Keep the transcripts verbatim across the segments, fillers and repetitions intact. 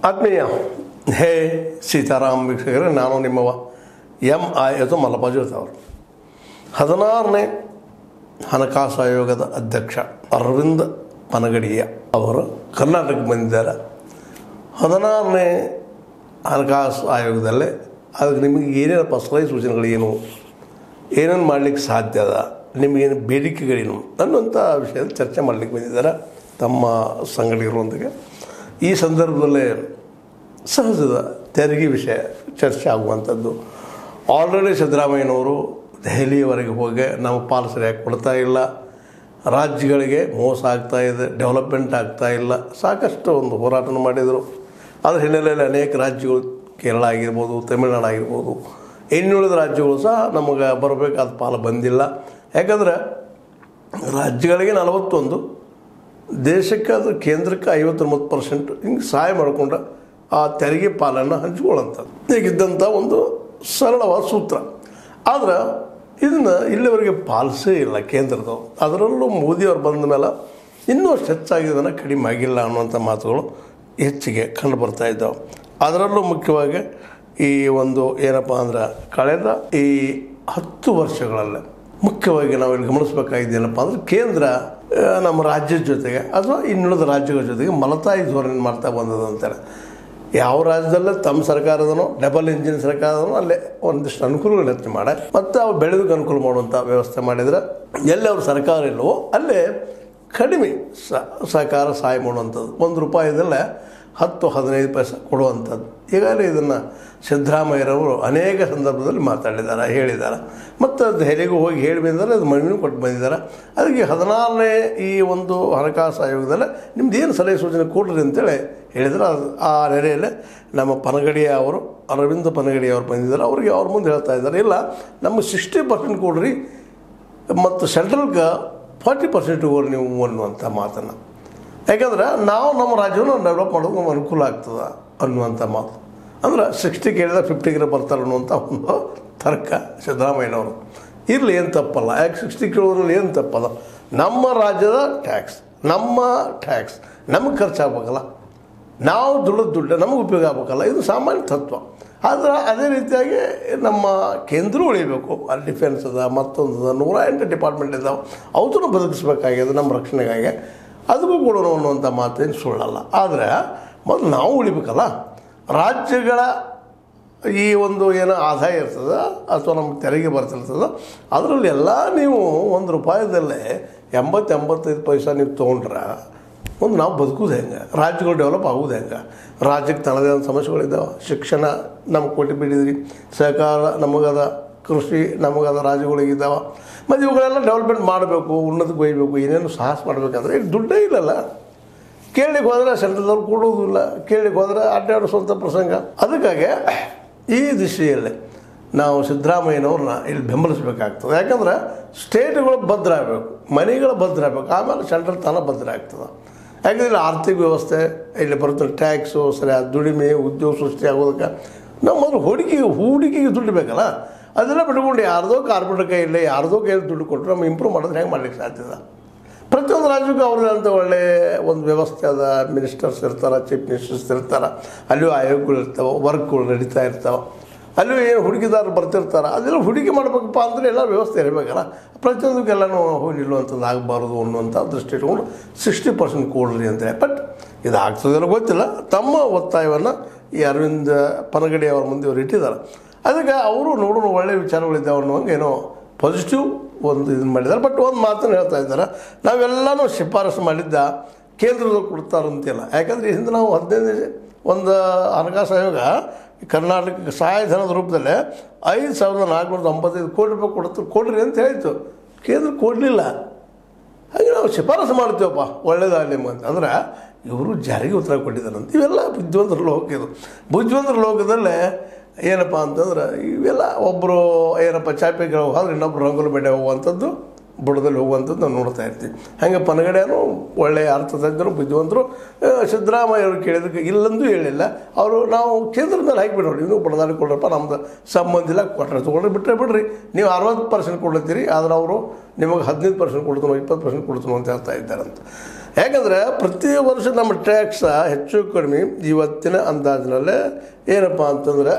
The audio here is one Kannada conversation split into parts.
ಆತ್ಮೀಯ ಹೇ ಸೀತಾರಾಮ್ ವೀಕ್ಷಕರೇ, ನಾನು ನಿಮ್ಮವ ಎಂ ಐ ಎಸ್ ಮಲ್ಲಪ್ಪಾಜೋತ್ ಅವರು. ಹದಿನಾರನೇ ಹಣಕಾಸು ಆಯೋಗದ ಅಧ್ಯಕ್ಷ ಅರವಿಂದ್ ಪನಗಡಿಯ ಅವರು ಕರ್ನಾಟಕಕ್ಕೆ ಬಂದಿದ್ದಾರೆ. ಹದಿನಾರನೇ ಹಣಕಾಸು ಆಯೋಗದಲ್ಲೇ ಅದಕ್ಕೆ ನಿಮಗೆ ಏನೇನಪ್ಪ ಸಲಹೆ ಸೂಚನೆಗಳೇನು, ಏನೇನು ಮಾಡಲಿಕ್ಕೆ ಸಾಧ್ಯ ಅದ, ನಿಮಗೇನು ಬೇಡಿಕೆಗಳೇನು ಅನ್ನುವಂಥ ವಿಷಯದಲ್ಲಿ ಚರ್ಚೆ ಮಾಡಲಿಕ್ಕೆ ಬಂದಿದ್ದಾರೆ ತಮ್ಮ ಸಂಗಡಿಗರೊಂದಿಗೆ. ಈ ಸಂದರ್ಭದಲ್ಲೇ ಸಹಜದ ತೆರಿಗೆ ವಿಷಯ ಚರ್ಚೆ ಆಗುವಂಥದ್ದು. ಆಲ್ರೆಡಿ ಸಿದ್ದರಾಮಯ್ಯನವರು ದೆಹಲಿಯವರೆಗೆ ಹೋಗಿ ನಾವು ಪಾಲು ಸರಿಯಾಗಿ ಕೊಡ್ತಾ ಇಲ್ಲ, ರಾಜ್ಯಗಳಿಗೆ ಮೋಸ ಆಗ್ತಾಯಿದೆ, ಡೆವಲಪ್ಮೆಂಟ್ ಆಗ್ತಾಯಿಲ್ಲ, ಸಾಕಷ್ಟು ಒಂದು ಹೋರಾಟ ಮಾಡಿದರು. ಅದರ ಹಿನ್ನೆಲೆಯಲ್ಲಿ ಅನೇಕ ರಾಜ್ಯಗಳು, ಕೇರಳ ಆಗಿರ್ಬೋದು, ತಮಿಳುನಾಡು ಆಗಿರ್ಬೋದು, ಇನ್ನುಳಿದ ರಾಜ್ಯಗಳು ಸಹ ನಮಗೆ ಬರಬೇಕಾದ ಪಾಲು ಬಂದಿಲ್ಲ. ಯಾಕಂದರೆ ರಾಜ್ಯಗಳಿಗೆ ನಲವತ್ತೊಂದು, ದೇಶಕ್ಕೆ ಅದು ಕೇಂದ್ರಕ್ಕೆ ಐವತ್ತೊಂಬತ್ತು ಪರ್ಸೆಂಟ್ ಹಿಂಗೆ ಸಹಾಯ ಮಾಡಿಕೊಂಡು ಆ ತೆರಿಗೆ ಪಾಲನ್ನು ಹಂಚ್ಕೊಳ್ಳೋಂಥದ್ದು ಹೀಗಿದ್ದಂಥ ಒಂದು ಸರಳವಾದ ಸೂತ್ರ. ಆದರೆ ಇದನ್ನು ಇಲ್ಲಿವರೆಗೆ ಪಾಲಿಸೇ ಇಲ್ಲ ಕೇಂದ್ರದವರು. ಅದರಲ್ಲೂ ಮೋದಿಯವರು ಬಂದ ಮೇಲೆ ಇನ್ನೂ ಅಷ್ಟು ಹೆಚ್ಚಾಗಿದ್ದನ್ನು ಕಡಿಮೆ ಆಗಿಲ್ಲ ಅನ್ನುವಂಥ ಮಾತುಗಳು ಹೆಚ್ಚಿಗೆ ಕಂಡು ಬರ್ತಾ ಇದ್ದಾವೆ. ಅದರಲ್ಲೂ ಮುಖ್ಯವಾಗಿ ಈ ಒಂದು ಏನಪ್ಪ ಅಂದ್ರೆ ಕಳೆದ ಈ ಹತ್ತು ವರ್ಷಗಳಲ್ಲೇ ಮುಖ್ಯವಾಗಿ ನಾವು ಇಲ್ಲಿ ಗಮನಿಸಬೇಕಾಗಿದ್ದೇನಪ್ಪ ಅಂದರೆ ಕೇಂದ್ರ ನಮ್ಮ ರಾಜ್ಯದ ಜೊತೆಗೆ ಅಥವಾ ಇನ್ನುಳಿದ ರಾಜ್ಯಗಳ ಜೊತೆಗೆ ಮಲತಾಯಿ ಧೋರಣೆ ಮಾಡ್ತಾ ಬಂದದ ಅಂತಾರೆ. ಯಾವ ರಾಜ್ಯದಲ್ಲೇ ತಮ್ಮ ಸರ್ಕಾರದನೋ ಡಬಲ್ ಇಂಜಿನ್ ಸರ್ಕಾರದನೋ ಅಲ್ಲೇ ಒಂದಿಷ್ಟು ಅನುಕೂಲಗಳು ಹೆಚ್ಚು ಮಾಡಿ ಮತ್ತು ಅವು ಬೆಳೆದಕ್ಕೆ ಅನುಕೂಲ ಮಾಡುವಂಥ ವ್ಯವಸ್ಥೆ ಮಾಡಿದರೆ ಎಲ್ಲಿ ಅವ್ರ ಸರ್ಕಾರ ಇಲ್ಲವೋ ಅಲ್ಲೇ ಕಡಿಮೆ ಸಹಕಾರ ಸಹಾಯ ಮಾಡುವಂಥದ್ದು. ಒಂದು ರೂಪಾಯಿದಲ್ಲೇ ಹತ್ತು ಹದಿನೈದು ಪೈಸೆ ಕೊಡುವಂಥದ್ದು. ಈಗಾಗಲೇ ಇದನ್ನು ಸಿದ್ದರಾಮಯ್ಯರವರು ಅನೇಕ ಸಂದರ್ಭದಲ್ಲಿ ಮಾತಾಡಿದ್ದಾರೆ, ಹೇಳಿದ್ದಾರೆ. ಮತ್ತು ದೆಹಲಿಗೂ ಹೋಗಿ ಹೇಳಿ ಬಂದಿದ್ದಾರೆ, ಅದು ಮನವಿನೂ ಕೊಟ್ಟು ಬಂದಿದ್ದಾರೆ. ಅದಕ್ಕೆ ಹದಿನಾರನೇ ಈ ಒಂದು ಹಣಕಾಸು ಆಯೋಗದಲ್ಲೇ ನಿಮ್ದು ಏನು ಸಲಹೆ ಸೂಚನೆ ಕೊಡ್ರಿ ಅಂತೇಳಿ ಹೇಳಿದರೆ ಅದು ಆ ನೆರೆಯಲ್ಲೇ ನಮ್ಮ ಪನಗಡಿಯ ಅವರು ಅರವಿಂದ ಪನಗಡಿಯ ಅವರು ಬಂದಿದ್ದಾರೆ. ಅವರಿಗೆ ಅವ್ರ ಮುಂದೆ ಹೇಳ್ತಾ ಇದ್ದಾರೆ, ಇಲ್ಲ ನಮಗೆ ಸಿಕ್ಸ್ಟಿ ಪರ್ಸೆಂಟ್ ಕೊಡ್ರಿ ಮತ್ತು ಸೆಂಟ್ರಲ್ಗೆ ಫಾರ್ಟಿ ಪರ್ಸೆಂಟ್ ಹೋಗ್ರಿ ನೀವು ಅನ್ನುವಂಥ ಮಾತನ್ನು. ಯಾಕಂದ್ರೆ ನಾವು ನಮ್ಮ ರಾಜ್ಯವನ್ನು ಡೆವಲಪ್ ಮಾಡೋದು ನಮ್ಗೆ ಅನುಕೂಲ ಆಗ್ತದೆ ಅನ್ನುವಂಥ ಮಾತು. ಅಂದ್ರೆ ಸಿಕ್ಸ್ಟಿ ಕೇಳಿದ ಫಿಫ್ಟಿಗೆ ಬರ್ತಾರೆ ಅನ್ನುವಂಥ ಒಂದು ತರ್ಕ ಸಿದ್ದರಾಮಯ್ಯನವರು. ಇರಲಿ, ಏನು ತಪ್ಪಲ್ಲ. ಯಾಕೆ ಸಿಕ್ಸ್ಟಿ ಕೇಳೋದ್ರಲ್ಲಿ ಏನು ತಪ್ಪಲ್ಲ? ನಮ್ಮ ರಾಜ್ಯದ ಟ್ಯಾಕ್ಸ್, ನಮ್ಮ ಟ್ಯಾಕ್ಸ್ ನಮಗೆ ಖರ್ಚಾಗಬೇಕಲ್ಲ, ನಾವು ದುಡ್ಡು ದುಡ್ಡು ನಮಗೆ ಉಪಯೋಗ ಆಗಬೇಕಲ್ಲ, ಇದು ಸಾಮಾನ್ಯ ತತ್ವ. ಆದರೆ ಅದೇ ರೀತಿಯಾಗಿ ನಮ್ಮ ಕೇಂದ್ರ ಉಳಿಬೇಕು. ಅಲ್ಲಿ ಡಿಫೆನ್ಸ್ ಅದ, ಮತ್ತೊಂದು ಅದ, ನೂರ ಎಂಟು ಡಿಪಾರ್ಟ್ಮೆಂಟ್ ಇದ್ದಾವೆ, ಅವತ್ತೂ ಬದುಕಿಸ್ಬೇಕಾಗಿದೆ ನಮ್ಮ ರಕ್ಷಣೆಗಾಗಿ. ಅದಕ್ಕೂ ಕೊಡೋಣ ಅನ್ನುವಂಥ ಮಾತೇನು ಸುಳ್ಳಲ್ಲ. ಆದರೆ ಮೊದಲು ನಾವು ಉಳಿಬೇಕಲ್ಲ. ರಾಜ್ಯಗಳ ಈ ಒಂದು ಏನೋ ಆದಾಯ ಇರ್ತದೆ ಅಥವಾ ನಮ್ಮ ತೆರಿಗೆ ಬರ್ತಿರ್ತದೆ, ಅದರಲ್ಲಿ ಎಲ್ಲ ನೀವು ಒಂದು ರೂಪಾಯಿದಲ್ಲೇ ಎಂಬತ್ತು ಎಂಬತ್ತೈದು ಪೈಸೆ ನೀವು ತೊಗೊಂಡ್ರೆ ಒಂದು ನಾವು ಬದುಕೋದು ಹೆಂಗೆ, ರಾಜ್ಯಗಳು ಡೆವಲಪ್ ಆಗೋದು ಹೆಂಗೆ? ರಾಜ್ಯಕ್ಕೆ ತನ್ನದೇ ಆದ ಸಮಸ್ಯೆಗಳಿದ್ದಾವೆ. ಶಿಕ್ಷಣ ನಮಗೆ ಕೊಟ್ಟು ಬಿಟ್ಟಿದ್ರಿ, ಸಹಕಾರ ನಮಗದ, ಕೃಷಿ ನಮಗದ, ರಾಜ್ಯಗಳಿಗಿದ್ದಾವೆ. ಮತ್ತು ಇವುಗಳೆಲ್ಲ ಡೆವಲಪ್ಮೆಂಟ್ ಮಾಡಬೇಕು, ಉನ್ನತಕ್ಕೆ ಒಯ್ಯಬೇಕು, ಏನೇನು ಸಾಹಸ ಮಾಡಬೇಕಂದ್ರೆ ಈಗ ದುಡ್ಡೇ ಇಲ್ಲಲ್ಲ. ಕೇಳಲಿಕ್ಕೆ ಹೋದರೆ ಸೆಂಟ್ರಲ್ದವ್ರು ಕೊಡೋದಿಲ್ಲ, ಕೇಳಲಿಕ್ಕೆ ಹೋದರೆ ಅಡ್ಡಾಡಿಸುವಂಥ ಪ್ರಸಂಗ. ಅದಕ್ಕಾಗಿ ಈ ದಿಶೆಯಲ್ಲಿ ನಾವು ಸಿದ್ದರಾಮಯ್ಯನವ್ರನ್ನ ಇಲ್ಲಿ ಬೆಂಬಲಿಸಬೇಕಾಗ್ತದೆ. ಯಾಕಂದ್ರೆ ಸ್ಟೇಟ್ಗಳು ಭದ್ರ ಆಗಬೇಕು, ಮನೆಗಳು ಭದ್ರ ಆಗಬೇಕು, ಆಮೇಲೆ ಸೆಂಟ್ರಲ್ ತಾನೇ ಭದ್ರ ಆಗ್ತದೆ. ಯಾಕಂದರೆ ಇಲ್ಲಿ ಆರ್ಥಿಕ ವ್ಯವಸ್ಥೆ, ಇಲ್ಲಿ ಬರುತ್ತೆ ಟ್ಯಾಕ್ಸು, ಸರಿಯಾದ ದುಡಿಮೆ, ಉದ್ಯೋಗ ಸೃಷ್ಟಿ ಆಗೋದಕ್ಕೆ ನಾವು ಮೊದಲು ಹೂಡಿಕೆಗೆ ಹೂಡಿಕೆಗೆ ದುಡ್ಡು ಬೇಕಲ್ಲ. ಅದೆಲ್ಲ ಬಿಟ್ಕೊಂಡು ಯಾರ್ದೋ ಕಾರ್ಪೊರೇಟ್ ಕೈಯಲ್ಲಿ ಯಾರ್ದೋ ಕೈಯಲ್ಲಿ ದುಡ್ಡು ಕೊಟ್ಟರೆ ನಮ್ಮ ಇಂಪ್ರೂವ್ ಮಾಡೋದು ಹೆಂಗೆ ಮಾಡ್ಲಿಕ್ಕೆ ಸಾಧ್ಯದ? ಪ್ರತಿಯೊಂದು ರಾಜ್ಯಕ್ಕೂ ಅವ್ರದ್ದೇ ಅಂತ ಒಳ್ಳೆಯ ಒಂದು ವ್ಯವಸ್ಥೆ ಅದ. ಮಿನಿಸ್ಟರ್ಸ್ ಇರ್ತಾರೆ, ಚೀಫ್ ಮಿನಿಸ್ಟರ್ಸ್ ಇರ್ತಾರೆ, ಅಲ್ಲಿಯೂ ಆಯೋಗಗಳು ಇರ್ತಾವೆ, ವರ್ಕ್ಗಳು ನಡೀತಾ ಇರ್ತಾವೆ, ಅಲ್ಲೂ ಏನು ಹೂಡಿಕೆದಾರರು ಬರ್ತಿರ್ತಾರೆ. ಅದೆಲ್ಲ ಹೂಡಿಕೆ ಮಾಡಬೇಕಪ್ಪ ಅಂದರೆ ಎಲ್ಲ ವ್ಯವಸ್ಥೆ ಇರಬೇಕಲ್ಲ. ಪ್ರತಿಯೊಂದಕ್ಕೆಲ್ಲನೂ ಹೋಗಿ ನಿಲ್ಲುವಂಥದ್ದು ಆಗಬಾರ್ದು ಅನ್ನುವಂಥ ದೃಷ್ಟಿ ಇಟ್ಕೊಂಡು ಸಿಕ್ಸ್ಟಿ ಪರ್ಸೆಂಟ್ ಕೊಡ್ರಿ ಅಂತೇಳಿ. ಬಟ್ ಇದು ಆಗ್ತದೆಲ್ಲ ಗೊತ್ತಿಲ್ಲ. ತಮ್ಮ ಒತ್ತಾಯವನ್ನು ಈ ಅರವಿಂದ ಪನಗಡಿ ಅವ್ರ ಮುಂದೆ ಅವ್ರು ಇಟ್ಟಿದ್ದಾರೆ. ಅದಕ್ಕೆ ಅವರು ನೋಡೋಣ ಒಳ್ಳೆಯ ವಿಚಾರಗಳಿದ್ದಾವೆ ಅನ್ನುವಂಗೆ ಏನೋ ಪಾಸಿಟಿವ್ ಒಂದು ಇದನ್ನು ಮಾಡಿದ್ದಾರೆ. ಬಟ್ ಒಂದು ಮಾತನ್ನು ಹೇಳ್ತಾ ಇದ್ದಾರೆ, ನಾವೆಲ್ಲನೂ ಶಿಫಾರಸು ಮಾಡಿದ್ದ ಕೇಂದ್ರದವ್ರು ಕೊಡ್ತಾರಂತಿಲ್ಲ. ಯಾಕಂದರೆ ಹಿಂದೆ ನಾವು ಹದಿನೈದು ಒಂದು ಹಣಕಾಸು ಆಯೋಗ ಕರ್ನಾಟಕಕ್ಕೆ ಸಹಾಯಧನದ ರೂಪದಲ್ಲೇ ಐದು ಸಾವಿರದ ನಾಲ್ಕುನೂರ ತೊಂಬತ್ತೈದು ಕೋಟಿ ರೂಪಾಯಿ ಕೊಡ್ತು ಕೊಡ್ರಿ ಅಂತ ಹೇಳಿತು. ಕೇಂದ್ರ ಕೊಡಲಿಲ್ಲ. ಹಾಗೆ ನಾವು ಶಿಫಾರಸು ಮಾಡ್ತೀವಪ್ಪ, ಒಳ್ಳೇದಾಗಲಿ ಅಂತ. ಅಂದ್ರೆ ಇವರು ಜಾರಿಗೆ ಉತ್ತರ ಕೊಟ್ಟಿದ್ದಾರಂತ. ಇವೆಲ್ಲ ಬುದ್ಧಿವಂತರ ಲೋಕ. ಇದು ಬುದ್ಧಿವಂತರ ಲೋಕದಲ್ಲೇ ಏನಪ್ಪ ಅಂತಂದ್ರೆ ಇವೆಲ್ಲ ಒಬ್ಬರು ಏನಪ್ಪ ಚಾಪೆಗೆ ಹೋದ್ರೆ ಇನ್ನೊಬ್ರು ರಂಗೋಲಿ ಬೆಡೆ ಹೋಗುವಂಥದ್ದು, ಬುಡದಲ್ಲಿ ಹೋಗುವಂಥದ್ದು ನಾವು ನೋಡ್ತಾ ಇರ್ತೀವಿ. ಹಾಗೆ ಪನಗಡೆಯೂ ಒಳ್ಳೆಯ ಅರ್ಥತಜ್ಞರು, ಬುದ್ಧಿವಂತರು. ಸಿದ್ದರಾಮಯ್ಯ ಅವರು ಕೇಳಿದಕ್ಕೆ ಇಲ್ಲಂದು ಹೇಳಿಲ್ಲ. ಅವರು ನಾವು ಕೇಂದ್ರದ ಮೇಲೆ ಹಾಕಿಬಿಡೋರಿ, ನೀವು ಬಡದಾಡಿ ಕೊಡ್ರಪ್ಪ, ನಮ್ದು ಸಂಬಂಧ ಇಲ್ಲ, ಕೊಟ್ಟರೆ ತೊಗೊಂಡ್ರೆ ಬಿಟ್ಟರೆ ಬಿಡ್ರಿ. ನೀವು ಅರವತ್ತು ಪರ್ಸೆಂಟ್ ಕೊಡ್ಲತ್ತೀರಿ, ಆದರೆ ಅವರು ನಿಮಗೆ ಹದಿನೈದು ಪರ್ಸೆಂಟ್ ಕೊಡ್ತಾನೋ ಇಪ್ಪತ್ತು ಪರ್ಸೆಂಟ್ ಕೊಡ್ತಾನೋ ಅಂತ ಹೇಳ್ತಾ ಇದ್ದಾರಂತ. ಯಾಕಂದರೆ ಪ್ರತಿ ವರ್ಷ ನಮ್ಮ ಟ್ಯಾಕ್ಸ ಹೆಚ್ಚು ಕಡಿಮೆ ಇವತ್ತಿನ ಅಂದಾಜಿನಲ್ಲೇ ಏನಪ್ಪ ಅಂತಂದರೆ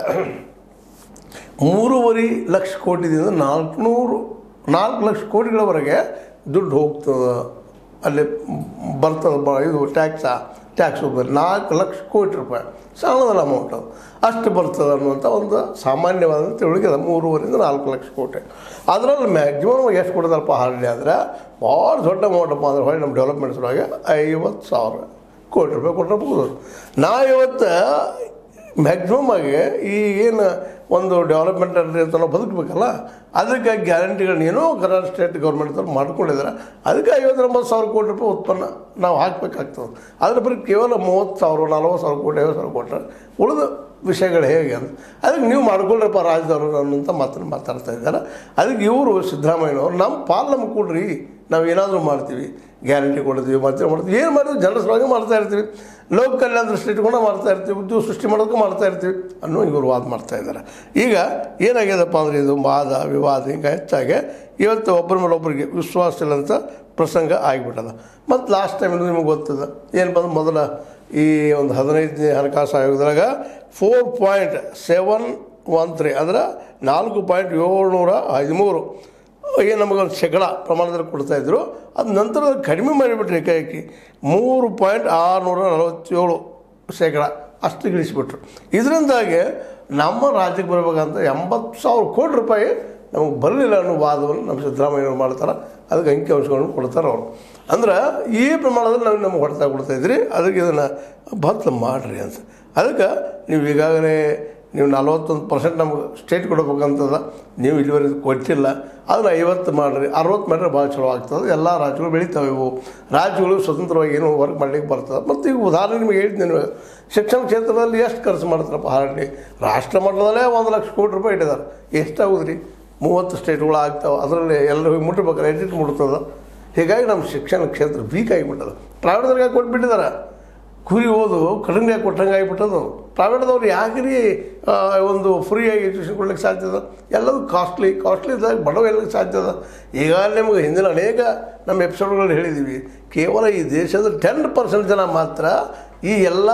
ಮೂರುವರೆ ಲಕ್ಷ ಕೋಟಿದಿಂದ ನಾಲ್ಕುನೂರು ನಾಲ್ಕು ಲಕ್ಷ ಕೋಟಿಗಳವರೆಗೆ ದುಡ್ಡು ಹೋಗ್ತದೆ, ಅಲ್ಲಿ ಬರ್ತದೆ. ಬ ಇದು ಟ್ಯಾಕ್ಸ ಟ್ಯಾಕ್ಸ್ ಹೋಗ್ತದೆ ನಾಲ್ಕು ಲಕ್ಷ ಕೋಟಿ ರೂಪಾಯಿ, ಸಣ್ಣದಲ್ಲ ಅಮೌಂಟ್ ಅದು, ಅಷ್ಟು ಬರ್ತದೆ ಅನ್ನುವಂಥ ಒಂದು ಸಾಮಾನ್ಯವಾದ ತಿಳುವಳಿಕೆ ಅದು. ಮೂರುವರೆಯಿಂದ ನಾಲ್ಕು ಲಕ್ಷ ಕೋಟಿ, ಅದರಲ್ಲಿ ಮ್ಯಾಕ್ಸಿಮಮ್ ಎಷ್ಟು ಕೊಡ್ತಾರಪ್ಪ ಹಾರ್ಡ್ಲಿ ಅಂದರೆ ಭಾಳ ದೊಡ್ಡ ಅಮೌಂಟಪ್ಪ ಅಂದ್ರೆ ಹೊಳ್ಳಿ ನಮ್ಮ ಡೆವಲಪ್ಮೆಂಟ್ ಸಲುವಾಗಿ ಐವತ್ತು ಸಾವಿರ ಕೋಟಿ ರೂಪಾಯಿ ಕೊಟ್ಟಿರ್ಬೋದು. ನಾವು ಇವತ್ತು ಮ್ಯಾಕ್ಸಿಮಮ್ ಆಗಿ ಈ ಏನು ಒಂದು ಡೆವಲಪ್ಮೆಂಟ್ ಅಂತ ನಾವು ಬದುಕಬೇಕಲ್ಲ, ಅದಕ್ಕೆ ಗ್ಯಾರಂಟಿಗಳನ್ನ ಏನೋ ಕರ್ನಾಟಕ ಸ್ಟೇಟ್ ಗೌರ್ಮೆಂಟ್ ಅವ್ರು ಮಾಡ್ಕೊಂಡಿದ್ದಾರೆ. ಅದಕ್ಕೆ ಐವತ್ತೊಂಬತ್ತು ಸಾವಿರ ಕೋಟಿ ರೂಪಾಯಿ ಉತ್ಪನ್ನ ನಾವು ಹಾಕಬೇಕಾಗ್ತದೆ. ಅದ್ರ ಬರೀ ಕೇವಲ ಮೂವತ್ತು ಸಾವಿರ ನಲ್ವತ್ತು ಸಾವಿರ ಕೋಟಿ ಐವತ್ತು ಸಾವಿರ ಕೊಟ್ಟರೆ ಉಳಿದ ವಿಷಯಗಳು ಹೇಗೆ ಅಂತ ಅದಕ್ಕೆ ನೀವು ಮಾಡ್ಕೊಳ್ರಪ್ಪ ರಾಜ್ಯದವರು ಅನ್ನೋಂಥ ಮಾತನ್ನು ಮಾತಾಡ್ತಾ ಇದ್ದಾರೆ. ಅದಕ್ಕೆ ಇವರು ಸಿದ್ದರಾಮಯ್ಯನವರು ನಮ್ಮ ಪಾಲು ನಮ್ಗೆ ಕೊಡ್ರಿ, ನಾವು ಏನಾದರೂ ಮಾಡ್ತೀವಿ, ಗ್ಯಾರಂಟಿ ಕೊಡ್ತೀವಿ, ಮತ್ತೆ ಮಾಡ್ತೀವಿ, ಏನು ಮಾಡ್ತೀವಿ ಜನರ ಸಲುವಾಗಿ ಮಾಡ್ತಾ ಇರ್ತೀವಿ, ಲೋಕ ಕಲ್ಯಾಣ ದೃಷ್ಟಿ ಇಟ್ಕೊಂಡು ಮಾಡ್ತಾ ಇರ್ತೀವಿ, ಉದ್ಯೋಗ ಸೃಷ್ಟಿ ಮಾಡೋದಕ್ಕೆ ಮಾಡ್ತಾ ಇರ್ತೀವಿ ಅನ್ನೋ ಇವರು ವಾದ ಮಾಡ್ತಾ ಇದ್ದಾರೆ. ಈಗ ಏನಾಗ್ಯದಪ್ಪ ಅಂದರೆ ಇದು ವಾದ ವಿವಾದ ಹಿಂಗೆ ಹೆಚ್ಚಾಗಿ ಇವತ್ತು ಒಬ್ಬರ ಮೇಲೆ ಒಬ್ಬರಿಗೆ ವಿಶ್ವಾಸ ಇಲ್ಲ ಅಂತ ಪ್ರಸಂಗ ಆಗಿಬಿಟ್ಟದ. ಮತ್ತು ಲಾಸ್ಟ್ ಟೈಮ್ ನಿಮಗೆ ಗೊತ್ತದ ಏನಪ್ಪ ಅಂದ್ರೆ ಮೊದಲ ಈ ಒಂದು ಹದಿನೈದನೇ ಹಣಕಾಸು ಆಯೋಗದಾಗ four point seven one three ಅಂದ್ರೆ ನಾಲ್ಕು ಪಾಯಿಂಟ್ ಏಳ್ನೂರ ಹದಿಮೂರು ಏನು ನಮಗೊಂದು ಶೇಕಡ ಪ್ರಮಾಣದಲ್ಲಿ ಕೊಡ್ತಾಯಿದ್ರು. ಅದು ನಂತರ ಕಡಿಮೆ ಮಾಡಿಬಿಟ್ರು ಏಕಾಏಕಿ ಮೂರು ಪಾಯಿಂಟ್ ಆರುನೂರ ನಲವತ್ತೇಳು ಶೇಕಡ ಅಷ್ಟು ಇಳಿಸಿಬಿಟ್ರು. ಇದರಿಂದಾಗಿ ನಮ್ಮ ರಾಜ್ಯಕ್ಕೆ ಬರಬೇಕಂತ ಎಂಬತ್ತು ಸಾವಿರ ಕೋಟಿ ರೂಪಾಯಿ ನಮಗೆ ಬರಲಿಲ್ಲ ಅನ್ನೋ ವಾದವನ್ನು ನಮ್ಮ ಸಿದ್ದರಾಮಯ್ಯವ್ರು ಮಾಡ್ತಾರೆ. ಅದಕ್ಕೆ ಅಂಕಿ ಅಂಶಗಳನ್ನು ಕೊಡ್ತಾರೆ ಅವರು. ಅಂದ್ರೆ ಈ ಪ್ರಮಾಣದಲ್ಲಿ ನಾವು ನಮ್ಗೆ ಹೊಡೆತ ಕೊಡ್ತಾಯಿದ್ರಿ, ಅದಕ್ಕೆ ಇದನ್ನು ಬದಲು ಮಾಡಿರಿ ಅಂತ. ಅದಕ್ಕೆ ನೀವು ಈಗಾಗಲೇ ನೀವು ನಲ್ವತ್ತೊಂದು ಪರ್ಸೆಂಟ್ ನಮ್ಗೆ ಸ್ಟೇಟ್ ಕೊಡಬೇಕಂತದ, ನೀವು ಇಲ್ಲಿವರೆಗೆ ಕೊಟ್ಟಿಲ್ಲ, ಅದನ್ನು ಐವತ್ತು ಮಾಡಿರಿ, ಅರವತ್ತು ಮಾಡಿದ್ರೆ ಭಾಳ ಚಲೋ ಆಗ್ತದೆ. ಎಲ್ಲ ರಾಜ್ಯಗಳು ಬೆಳೀತಾವೆ. ಇವು ರಾಜ್ಯಗಳು ಸ್ವತಂತ್ರವಾಗಿ ಏನು ವರ್ಕ್ ಮಾಡಲಿಕ್ಕೆ ಬರ್ತದೆ. ಮತ್ತು ಈಗ ಉದಾಹರಣೆ ನಿಮಗೆ ಹೇಳಿದ್ದೆ, ನೀವು ಶಿಕ್ಷಣ ಕ್ಷೇತ್ರದಲ್ಲಿ ಎಷ್ಟು ಖರ್ಚು ಮಾಡ್ತಾರಪ್ಪ ಹಾರ್ಡ್ಲಿ ರಾಷ್ಟ್ರ ಮಟ್ಟದಲ್ಲೇ ಒಂದು ಲಕ್ಷ ಕೋಟಿ ರೂಪಾಯಿ ಇಟ್ಟಿದ್ದಾರೆ. ಎಷ್ಟಾಗುದ್ರಿ? ಮೂವತ್ತು ಸ್ಟೇಟ್ಗಳು ಆಗ್ತಾವೆ, ಅದರಲ್ಲಿ ಎಲ್ಲರೂ ಮುಟ್ಟಬೇಕಾರೆ ಎಷ್ಟಿಟ್ಟು ಮುಟ್ತದೆ. ಹೀಗಾಗಿ ನಮ್ಮ ಶಿಕ್ಷಣ ಕ್ಷೇತ್ರ ವೀಕ್ ಆಗಿಬಿಟ್ಟದ. ಪ್ರೈವೇಟ್ದವ್ರಿಗೆ ಕೊಟ್ಬಿಟ್ಟಿದ್ದಾರೆ, ಕುರಿ ಓದು ಕಡಿಮೆ ಕೊಟ್ಟಂಗೆ ಆಗಿಬಿಟ್ಟದು. ಪ್ರೈವೇಟ್ದವ್ರು ಯಾಕ್ರಿ ಒಂದು ಫ್ರೀಯಾಗಿ ಎಜುಕೇಷನ್ ಕೊಡ್ಲಿಕ್ಕೆ ಸಾಧ್ಯ ಅದ? ಎಲ್ಲದೂ ಕಾಸ್ಟ್ಲಿ ಕಾಸ್ಟ್ಲಿ ಇದ್ದಾಗ ಬಡವ ಎಲ್ಲಕ್ಕೆ ಸಾಧ್ಯ ಅದ. ಈಗಾಗಲೇ ನಿಮಗೆ ಹಿಂದಿನ ಅನೇಕ ನಮ್ಮ ಎಪಿಸೋಡ್ಗಳು ಹೇಳಿದ್ದೀವಿ, ಕೇವಲ ಈ ದೇಶದ ಟೆನ್ ಪರ್ಸೆಂಟ್ ಜನ ಮಾತ್ರ ಈ ಎಲ್ಲ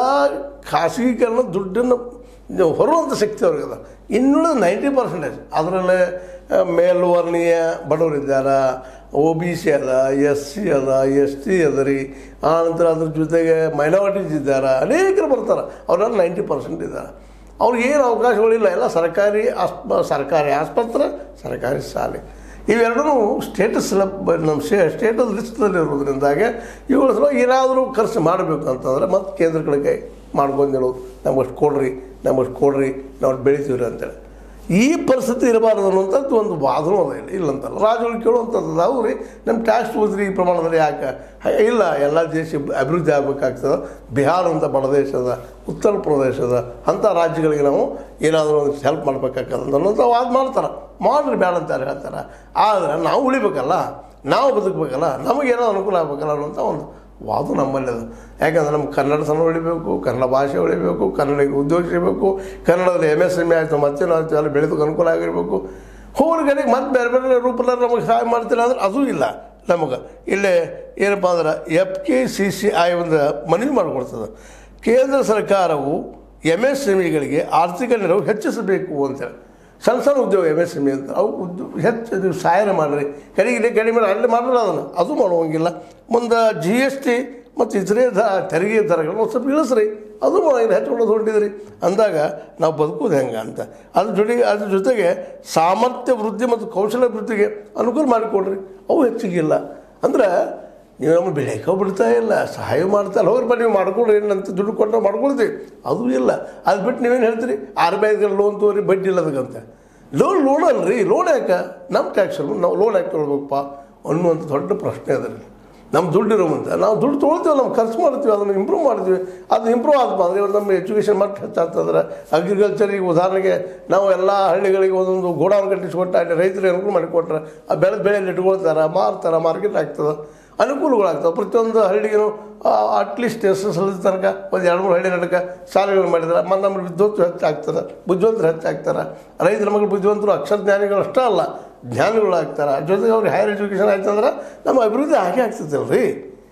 ಖಾಸಗೀಕರಣ ದುಡ್ಡನ್ನು ಹೊರುವಂಥ ಶಕ್ತಿ ಅವ್ರಿಗದ. ಇನ್ನುಳಿದ ನೈಂಟಿ ಪರ್ಸೆಂಟೇಜ್ ಅದರಲ್ಲೇ ಮೇಲ್ವರ್ಣೀಯ ಬಡವರಿದ್ದಾರೆ, ಒ ಬಿ ಸಿ ಅದ, ಎಸ್ ಸಿ ಅದ, ಎಸ್ ಟಿ ಅದ ರೀ, ಆನಂತರ ಅದ್ರ ಜೊತೆಗೆ ಮೈನಾರಿಟೀಸ್ ಇದ್ದಾರೆ, ಅನೇಕರು ಬರ್ತಾರೆ. ಅವರೆಲ್ಲ ನೈಂಟಿ ಪರ್ಸೆಂಟ್ ಇದ್ದಾರೆ. ಅವ್ರಿಗೆ ಏನು ಅವಕಾಶಗಳಿಲ್ಲ. ಎಲ್ಲ ಸರ್ಕಾರಿ ಆಸ್ಪ ಸರ್ಕಾರಿ ಆಸ್ಪತ್ರೆ, ಸರ್ಕಾರಿ ಶಾಲೆ ಇವೆರಡೂ ಸ್ಟೇಟಸ್ ನಮ್ಮ ಸ್ಟೇ ಸ್ಟೇಟಸ್ ಲಿಸ್ಟ್ದಲ್ಲಿ ಇರೋದ್ರಿಂದಾಗೆ ಇವುಗಳ ಸಲ ಏನಾದರೂ ಖರ್ಚು ಮಾಡಬೇಕು ಅಂತಂದರೆ ಮತ್ತು ಕೇಂದ್ರ ಕಡೆಗೆ ಮಾಡ್ಕೊಂಡು ಹೇಳೋದು, ನಮಗಷ್ಟು ಕೊಡ್ರಿ ನಮಗಷ್ಟು ಕೊಡ್ರಿ ನಾವು ಬೆಳಿತೀವ್ರಿ ಅಂತೇಳಿ. ಈ ಪರಿಸ್ಥಿತಿ ಇರಬಾರ್ದು ಅನ್ನುವಂಥದ್ದು ಒಂದು ವಾದನೂ ಅದ. ಇಲ್ಲ ಇಲ್ಲಂತಲ್ಲ, ರಾಜ್ಯಗಳು ಕೇಳುವಂಥದ್ದು ನಾವು ರೀ ನಮ್ಮ ಟ್ಯಾಕ್ಸ್ ಹೋದ್ರಿ ಈ ಪ್ರಮಾಣದಲ್ಲಿ ಯಾಕೆ ಇಲ್ಲ, ಎಲ್ಲ ದೇಶ ಅಭಿವೃದ್ಧಿ ಆಗಬೇಕಾಗ್ತದೆ. ಬಿಹಾರ ಅಂತ ಬಡ ದೇಶದ, ಉತ್ತರ ಪ್ರದೇಶದ ಅಂಥ ರಾಜ್ಯಗಳಿಗೆ ನಾವು ಏನಾದರೂ ಒಂದು ಹೆಲ್ಪ್ ಮಾಡಬೇಕಾಗ್ತದೆ ಅನ್ನೋಂಥ ವಾದ ಮಾಡ್ತಾರೆ. ಮಾಡಿರಿ ಬೇಡ ಅಂತ ಯಾರು ಹೇಳ್ತಾರೆ. ಆದರೆ ನಾವು ಉಳಿಬೇಕಲ್ಲ, ನಾವು ಬದುಕಬೇಕಲ್ಲ, ನಮಗೇನೋ ಅನುಕೂಲ ಆಗಬೇಕಲ್ಲ ಅನ್ನೋಂಥ ಒಂದು ವಾದು ನಮ್ಮಲ್ಲಿ ಅದು. ಯಾಕಂದರೆ ನಮ್ಗೆ ಕನ್ನಡ ಸಣ್ಣ ಉಳಿಬೇಕು, ಕನ್ನಡ ಭಾಷೆ ಉಳಿಬೇಕು, ಕನ್ನಡಿಗರಿಗೆ ಉದ್ಯೋಗ ಸಿಗಬೇಕು, ಕನ್ನಡದಲ್ಲಿ ಎಮ್ ಎಸ್ ಎಮ್ ಇ ಆಯಿತು ಮತ್ತೇನು ಆಯ್ತು ಎಲ್ಲ ಬೆಳೆದಕ್ಕೆ ಅನುಕೂಲ ಆಗಿರಬೇಕು. ಹೋಗ್ಲಿಕ್ಕೆ ಮತ್ತೆ ಬೇರೆ ಬೇರೆ ರೂಪದಲ್ಲಿ ನಮಗೆ ಸಹಾಯ ಮಾಡ್ತಿಲ್ಲ ಅಂದ್ರೆ ಅದೂ ಇಲ್ಲ ನಮಗೆ. ಇಲ್ಲೇ ಏನಪ್ಪ ಅಂದ್ರೆ F K C C I ಒಂದು ಮನವಿ ಮಾಡಿಕೊಡ್ತದೆ, ಕೇಂದ್ರ ಸರ್ಕಾರವು ಎಮ್ ಎಸ್ ಎಮ್ ಇಗಳಿಗೆ ಆರ್ಥಿಕ ನೆರವು ಹೆಚ್ಚಿಸಬೇಕು ಅಂತೇಳಿ. ಸಣ್ಣ ಸಣ್ಣ ಉದ್ಯೋಗ ಎಮ್ ಎಸ್ ಎಮ್ ಇ ಅಂತ ಅವು ಉದ್ಯೋಗ ಹೆಚ್ಚು ನೀವು ಸಹಾಯನ ಮಾಡಿರಿ, ಕಡೆಗೆ ಕಡಿಮೆ ಅಲ್ಲಿ ಮಾಡಿದ್ರೆ ಅದನ್ನು ಅದು ಮಾಡುವಂಗಿಲ್ಲ. ಮುಂದೆ ಜಿ ಎಸ್ ಟಿ ಮತ್ತು ಇತರೆ ದ ತೆರಿಗೆ ದರಗಳನ್ನು ಒಂದು ಸ್ವಲ್ಪ ಇಳಿಸ್ರಿ, ಅದು ಮಾಡೋಂಗಿಲ್ಲ, ಹೆಚ್ಚು ಹೊಂಟಿದ್ರಿ ಅಂದಾಗ ನಾವು ಬದುಕೋದು ಹೆಂಗೆ ಅಂತ. ಅದ್ರ ಜೊತೆಗೆ ಅದ್ರ ಜೊತೆಗೆ ಸಾಮರ್ಥ್ಯ ವೃದ್ಧಿ ಮತ್ತು ಕೌಶಲ್ಯ ವೃದ್ಧಿಗೆ ಅನುಕೂಲ ಮಾಡಿಕೊಡ್ರಿ, ಅವು ಹೆಚ್ಚಿಗಿಲ್ಲ. ಅಂದ್ರೆ ನೀವು ನಮಗೆ ಬೆಳೆಯಕ್ಕೆ ಬಿಡ್ತಾ ಇಲ್ಲ, ಸಹಾಯ ಮಾಡ್ತಾ ಇಲ್ಲ. ಹೋಗ್ರಪ್ಪ ನೀವು ಮಾಡ್ಕೊಳ್ರಿ ಏನಂತ ದುಡ್ಡು ಕೊಟ್ಟು ಮಾಡ್ಕೊಳ್ತೀವಿ, ಅದು ಇಲ್ಲ. ಅದು ಬಿಟ್ಟು ನೀವೇನು ಹೇಳ್ತೀರಿ, ಆರ್ ಬಿ ಐಗೆ ಲೋನ್ ತೊಗೊರಿ ಬಡ್ಡಿ ಇಲ್ಲದಕ್ಕಂತ. ಲೋನ್ ಲೋನ್ ಅಲ್ರಿ, ಲೋನ್ ಯಾಕೆ ನಮ್ಮ ಟ್ಯಾಕ್ಸ್ ನಾವು ಲೋನ್ ಯಾಕೆ ತೊಗೊಳ್ಬೇಕಪ್ಪ ಅನ್ನುವಂಥ ದೊಡ್ಡ ಪ್ರಶ್ನೆ ಅದರಲ್ಲಿ. ನಮ್ಮ ದುಡ್ಡು ಇರೋ ಮುಂದೆ ನಾವು ದುಡ್ಡು ತೊಗೊಳ್ತೀವಿ, ನಾವು ಖರ್ಚು ಮಾಡ್ತೀವಿ, ಅದನ್ನು ಇಂಪ್ರೂವ್ ಮಾಡ್ತೀವಿ. ಅದು ಇಂಪ್ರೂವ್ ಆದಪ್ಪ ಅಂದರೆ ಇವಾಗ ನಮ್ಮ ಎಜುಕೇಷನ್ ಮಟ್ಟ ಹೆಚ್ಚಾಗ್ತದ್ರೆ ಅಗ್ರಿಕಲ್ಚರಿಗೆ ಉದಾಹರಣೆಗೆ ನಾವು ಎಲ್ಲ ಹಳ್ಳಿಗಳಿಗೆ ಒಂದೊಂದು ಗೋಡೌನ್ ಕಟ್ಟಿಸ್ಕೊಟ್ಟು ಅಲ್ಲಿ ರೈತರಿಗೆ ಅನುಕೂಲ ಮಾಡಿಕೊಟ್ರೆ ಆ ಬೆಳೆದ ಬೆಳೆಯಲ್ಲಿ ಇಟ್ಕೊಳ್ತಾರೆ, ಮಾರ್ತಾರೆ, ಮಾರ್ಕೆಟ್ ಆಗ್ತದೆ, ಅನುಕೂಲಗಳಾಗ್ತವೆ. ಪ್ರತಿಯೊಂದು ಹಳ್ಳಿಗೂ ಅಟ್ಲೀಸ್ಟ್ ಎಸ್ ಎಸ್ ಎಲ್ ತನಕ ಒಂದು ಎರಡು ಮೂರು ಹಳ್ಳಿ ನಡಕ ಶಾಲೆಗಳು ಮಾಡಿದ್ರೆ ಮತ್ತು ನಮ್ಮ ವಿದ್ವತ್ತು ಹೆಚ್ಚಾಗ್ತಾರೆ, ಬುದ್ಧಿವಂತರು ಹೆಚ್ಚಾಗ್ತಾರೆ. ರೈತರ ಮಕ್ಕಳು ಬುದ್ಧಿವಂತರು ಅಕ್ಷರ ಜ್ಞಾನಿಗಳು ಅಷ್ಟೇ ಅಲ್ಲ, ಜ್ಞಾನಿಗಳು ಆಗ್ತಾರೆ. ಜೊತೆಗೆ ಅವ್ರಿಗೆ ಹೈಯರ್ ಎಜುಕೇಷನ್ ಆಯ್ತು ಅಂದ್ರೆ ನಮ್ಮ ಅಭಿವೃದ್ಧಿ ಹಾಗೆ ಆಗ್ತದಲ್ಲ ರೀ.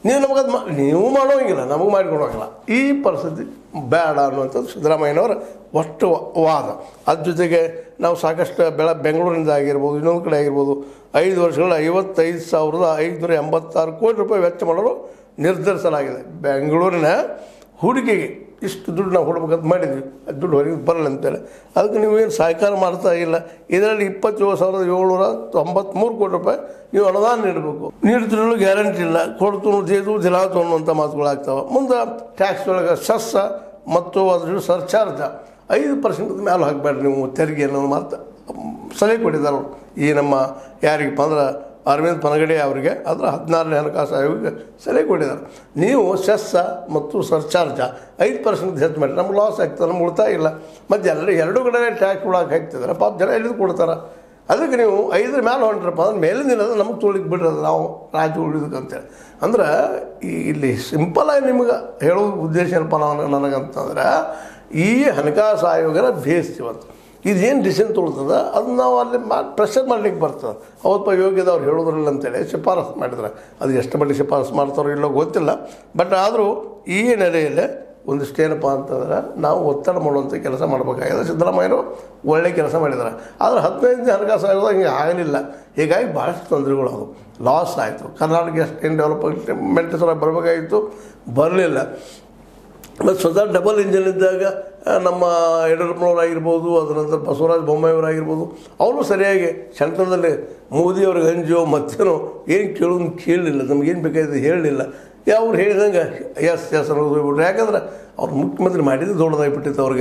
ನೀವು ನಮಗೆ ಅದು ನೀವು ಮಾಡೋಂಗಿಲ್ಲ, ನಮಗೆ ಮಾಡಿಕೊಡೋಂಗಿಲ್ಲ. ಈ ಪರಿಸ್ಥಿತಿ ಬೇಡ ಅನ್ನುವಂಥದ್ದು ಸಿದ್ದರಾಮಯ್ಯನವರ ಒಟ್ಟು ವಾದ. ಅದ್ರ ಜೊತೆಗೆ ನಾವು ಸಾಕಷ್ಟು ಬೆಳ ಬೆಂಗಳೂರಿನಿಂದ ಆಗಿರ್ಬೋದು, ಇನ್ನೊಂದು ಕಡೆ ಆಗಿರ್ಬೋದು, ಐದು ವರ್ಷಗಳ ಐವತ್ತೈದು ಸಾವಿರದ ಐದುನೂರ ಎಂಬತ್ತಾರು ಕೋಟಿ ರೂಪಾಯಿ ವೆಚ್ಚ ಮಾಡಲು ನಿರ್ಧರಿಸಲಾಗಿದೆ. ಬೆಂಗಳೂರಿನ ಹೂಡಿಕೆಗೆ ಇಷ್ಟು ದುಡ್ಡು ನಾವು ಕೊಡ್ಬೇಕಂತ ಮಾಡಿದ್ವಿ, ಅದು ದುಡ್ಡು ಹೊರಗೆ ಬರಲ್ಲ ಅಂತೇಳಿ. ಅದಕ್ಕೆ ನೀವೇನು ಸಹಕಾರ ಮಾಡ್ತಾ ಇಲ್ಲ. ಇದರಲ್ಲಿ ಇಪ್ಪತ್ತೇಳು ಸಾವಿರದ ಏಳ್ನೂರ ತೊಂಬತ್ತ್ಮೂರು ಕೋಟಿ ರೂಪಾಯಿ ನೀವು ಅನುದಾನ ನೀಡಬೇಕು. ನೀಡ್ತಿರಲು ಗ್ಯಾರಂಟಿ ಇಲ್ಲ, ಕೊಡ್ತು ದೇದು ದಿಲಾತು ಅನ್ನುವಂಥ ಮಾತುಗಳಾಗ್ತಾವೆ. ಮುಂದೆ ಟ್ಯಾಕ್ಸ್ ಒಳಗೆ ಸಸ್ಸ ಮತ್ತು ಅದ್ರ ಸರ್ಚಾರ್ಜ ಐದು ಪರ್ಸೆಂಟ್ ಮೇಲೆ ಹಾಕಬೇಡ್ರಿ ನೀವು ತೆರಿಗೆ ಅನ್ನೋ ಮಾತು ಸಲಹೆ ಕೊಟ್ಟಿದ್ದಾರೆ ಅವರು. ಈ ನಮ್ಮ ಯಾರಿಗಪ್ಪ ಅಂದ್ರೆ ಅರವಿಂದ್ ಪನಗಡೆ ಅವರಿಗೆ ಅದರ ಹದಿನಾರನೇ ಹಣಕಾಸು ಆಯೋಗಕ್ಕೆ ಸಲಹೆ ಕೊಟ್ಟಿದ್ದಾರೆ. ನೀವು ಸೆಸ್ಸ ಮತ್ತು ಸರ್ಚಾರ್ಜ ಐದು ಪರ್ಸೆಂಟ್ ಹೆಚ್ಚು ಮಾಡಿ, ನಮ್ಗೆ ಲಾಸ್ ಆಗ್ತದೆ, ನಮ್ಗೆ ಉಳಿತಾಯ ಇಲ್ಲ. ಮತ್ತು ಎಲ್ಲರೂ ಎರಡು ಕಡೆ ಟ್ಯಾಕ್ಸ್ ಒಳಗೆ ಹಾಕ್ತಿದ್ದಾರೆ, ಪಾಪ ಜನ ಎಲ್ಲಿದು ಕೊಡ್ತಾರೆ. ಅದಕ್ಕೆ ನೀವು ಐದರ ಮೇಲೆ ಹೊಂಟ್ರಪ್ಪ ಅಂದ್ರೆ ಮೇಲಿನ ದಿನ ನಮಗೆ ತೊಳಿಗೆ ಬಿಡ್ರದು ನಾವು ರಾಜ್ಯ ಉಳಿದಕ್ಕಂತೇಳಿ. ಅಂದ್ರೆ ಇಲ್ಲಿ ಸಿಂಪಲಾಗಿ ನಿಮ್ಗೆ ಹೇಳೋ ಉದ್ದೇಶ ಏನಪ್ಪ ನಾವು ನನಗಂತಂದ್ರೆ ಈ ಹಣಕಾಸು ಆಯೋಗನ ಬೇಯಿಸ್ತೀವತ್ತು ಇದೇನು ಡಿಸಿಷನ್ ತೊಗೊಳ್ತದ ಅದನ್ನ ನಾವು ಅಲ್ಲಿ ಮಾ ಪ್ರೆಷರ್ ಮಾಡ್ಲಿಕ್ಕೆ ಬರ್ತದೆ. ಅವತ್ತು ಯೋಗ್ಯದವ್ರು ಹೇಳೋದ್ರಲ್ಲ ಅಂತೇಳಿ ಶಿಫಾರಸು ಮಾಡಿದ್ರೆ ಅದು ಎಷ್ಟು ಮಟ್ಟಿಗೆ ಶಿಫಾರಸು ಮಾಡ್ತಾರೋ ಇಲ್ಲೋ ಗೊತ್ತಿಲ್ಲ. ಬಟ್ ಆದರೂ ಈ ನೆಲೆಯಲ್ಲೇ ಒಂದಿಷ್ಟು ಏನಪ್ಪ ಅಂತಂದ್ರೆ ನಾವು ಒತ್ತಡ ಮಾಡುವಂಥ ಕೆಲಸ ಮಾಡಬೇಕಾಗಿದೆ. ಸಿದ್ದರಾಮಯ್ಯರು ಒಳ್ಳೆ ಕೆಲಸ ಮಾಡಿದ್ದಾರೆ. ಆದರೆ ಹದಿನೈದನೇ ಹಣಕಾಸು ಆಗೋದು ಹಿಂಗೆ ಆಗಲಿಲ್ಲ. ಹೀಗಾಗಿ ಭಾಳಷ್ಟು ತೊಂದರೆಗಳು ಅದು ಲಾಸ್ ಆಯಿತು. ಕರ್ನಾಟಕ ಏನು ಡೆವಲಪ್ಮೆಂಟ್ ಸಲ ಬರಬೇಕಾಗಿತ್ತು, ಬರಲಿಲ್ಲ. ಮತ್ತು ಸ್ವತಃ ಡಬಲ್ ಇಂಜಿನ್ ಇದ್ದಾಗ ನಮ್ಮ ಯಡಿಯೂರಪ್ಪನವರಾಗಿರ್ಬೋದು, ಅದರ ನಂತರ ಬಸವರಾಜ ಬೊಮ್ಮಾಯಿಯವರಾಗಿರ್ಬೋದು, ಅವರು ಸರಿಯಾಗಿ ಸೆಂಟ್ರದಲ್ಲಿ ಮೋದಿಯವ್ರಿಗೆ ಹಂಜೋ ಮತ್ತೇನೋ ಏನು ಕೇಳೋದು ಕೇಳಲಿಲ್ಲ, ನಮಗೇನು ಬೇಕಾಗಿದೆ ಹೇಳಲಿಲ್ಲ. ಅವ್ರು ಹೇಳಿದಂಗೆ ಎಸ್ ಎಸ್ ಅನ್ನೋದು ಹೋಗ್ಬಿಟ್ರು. ಯಾಕಂದ್ರೆ ಅವ್ರು ಮುಖ್ಯಮಂತ್ರಿ ಮಾಡಿದ್ದು ದೊಡ್ಡದಾಗಿಬಿಟ್ಟಿತ್ತು ಅವ್ರಿಗೆ.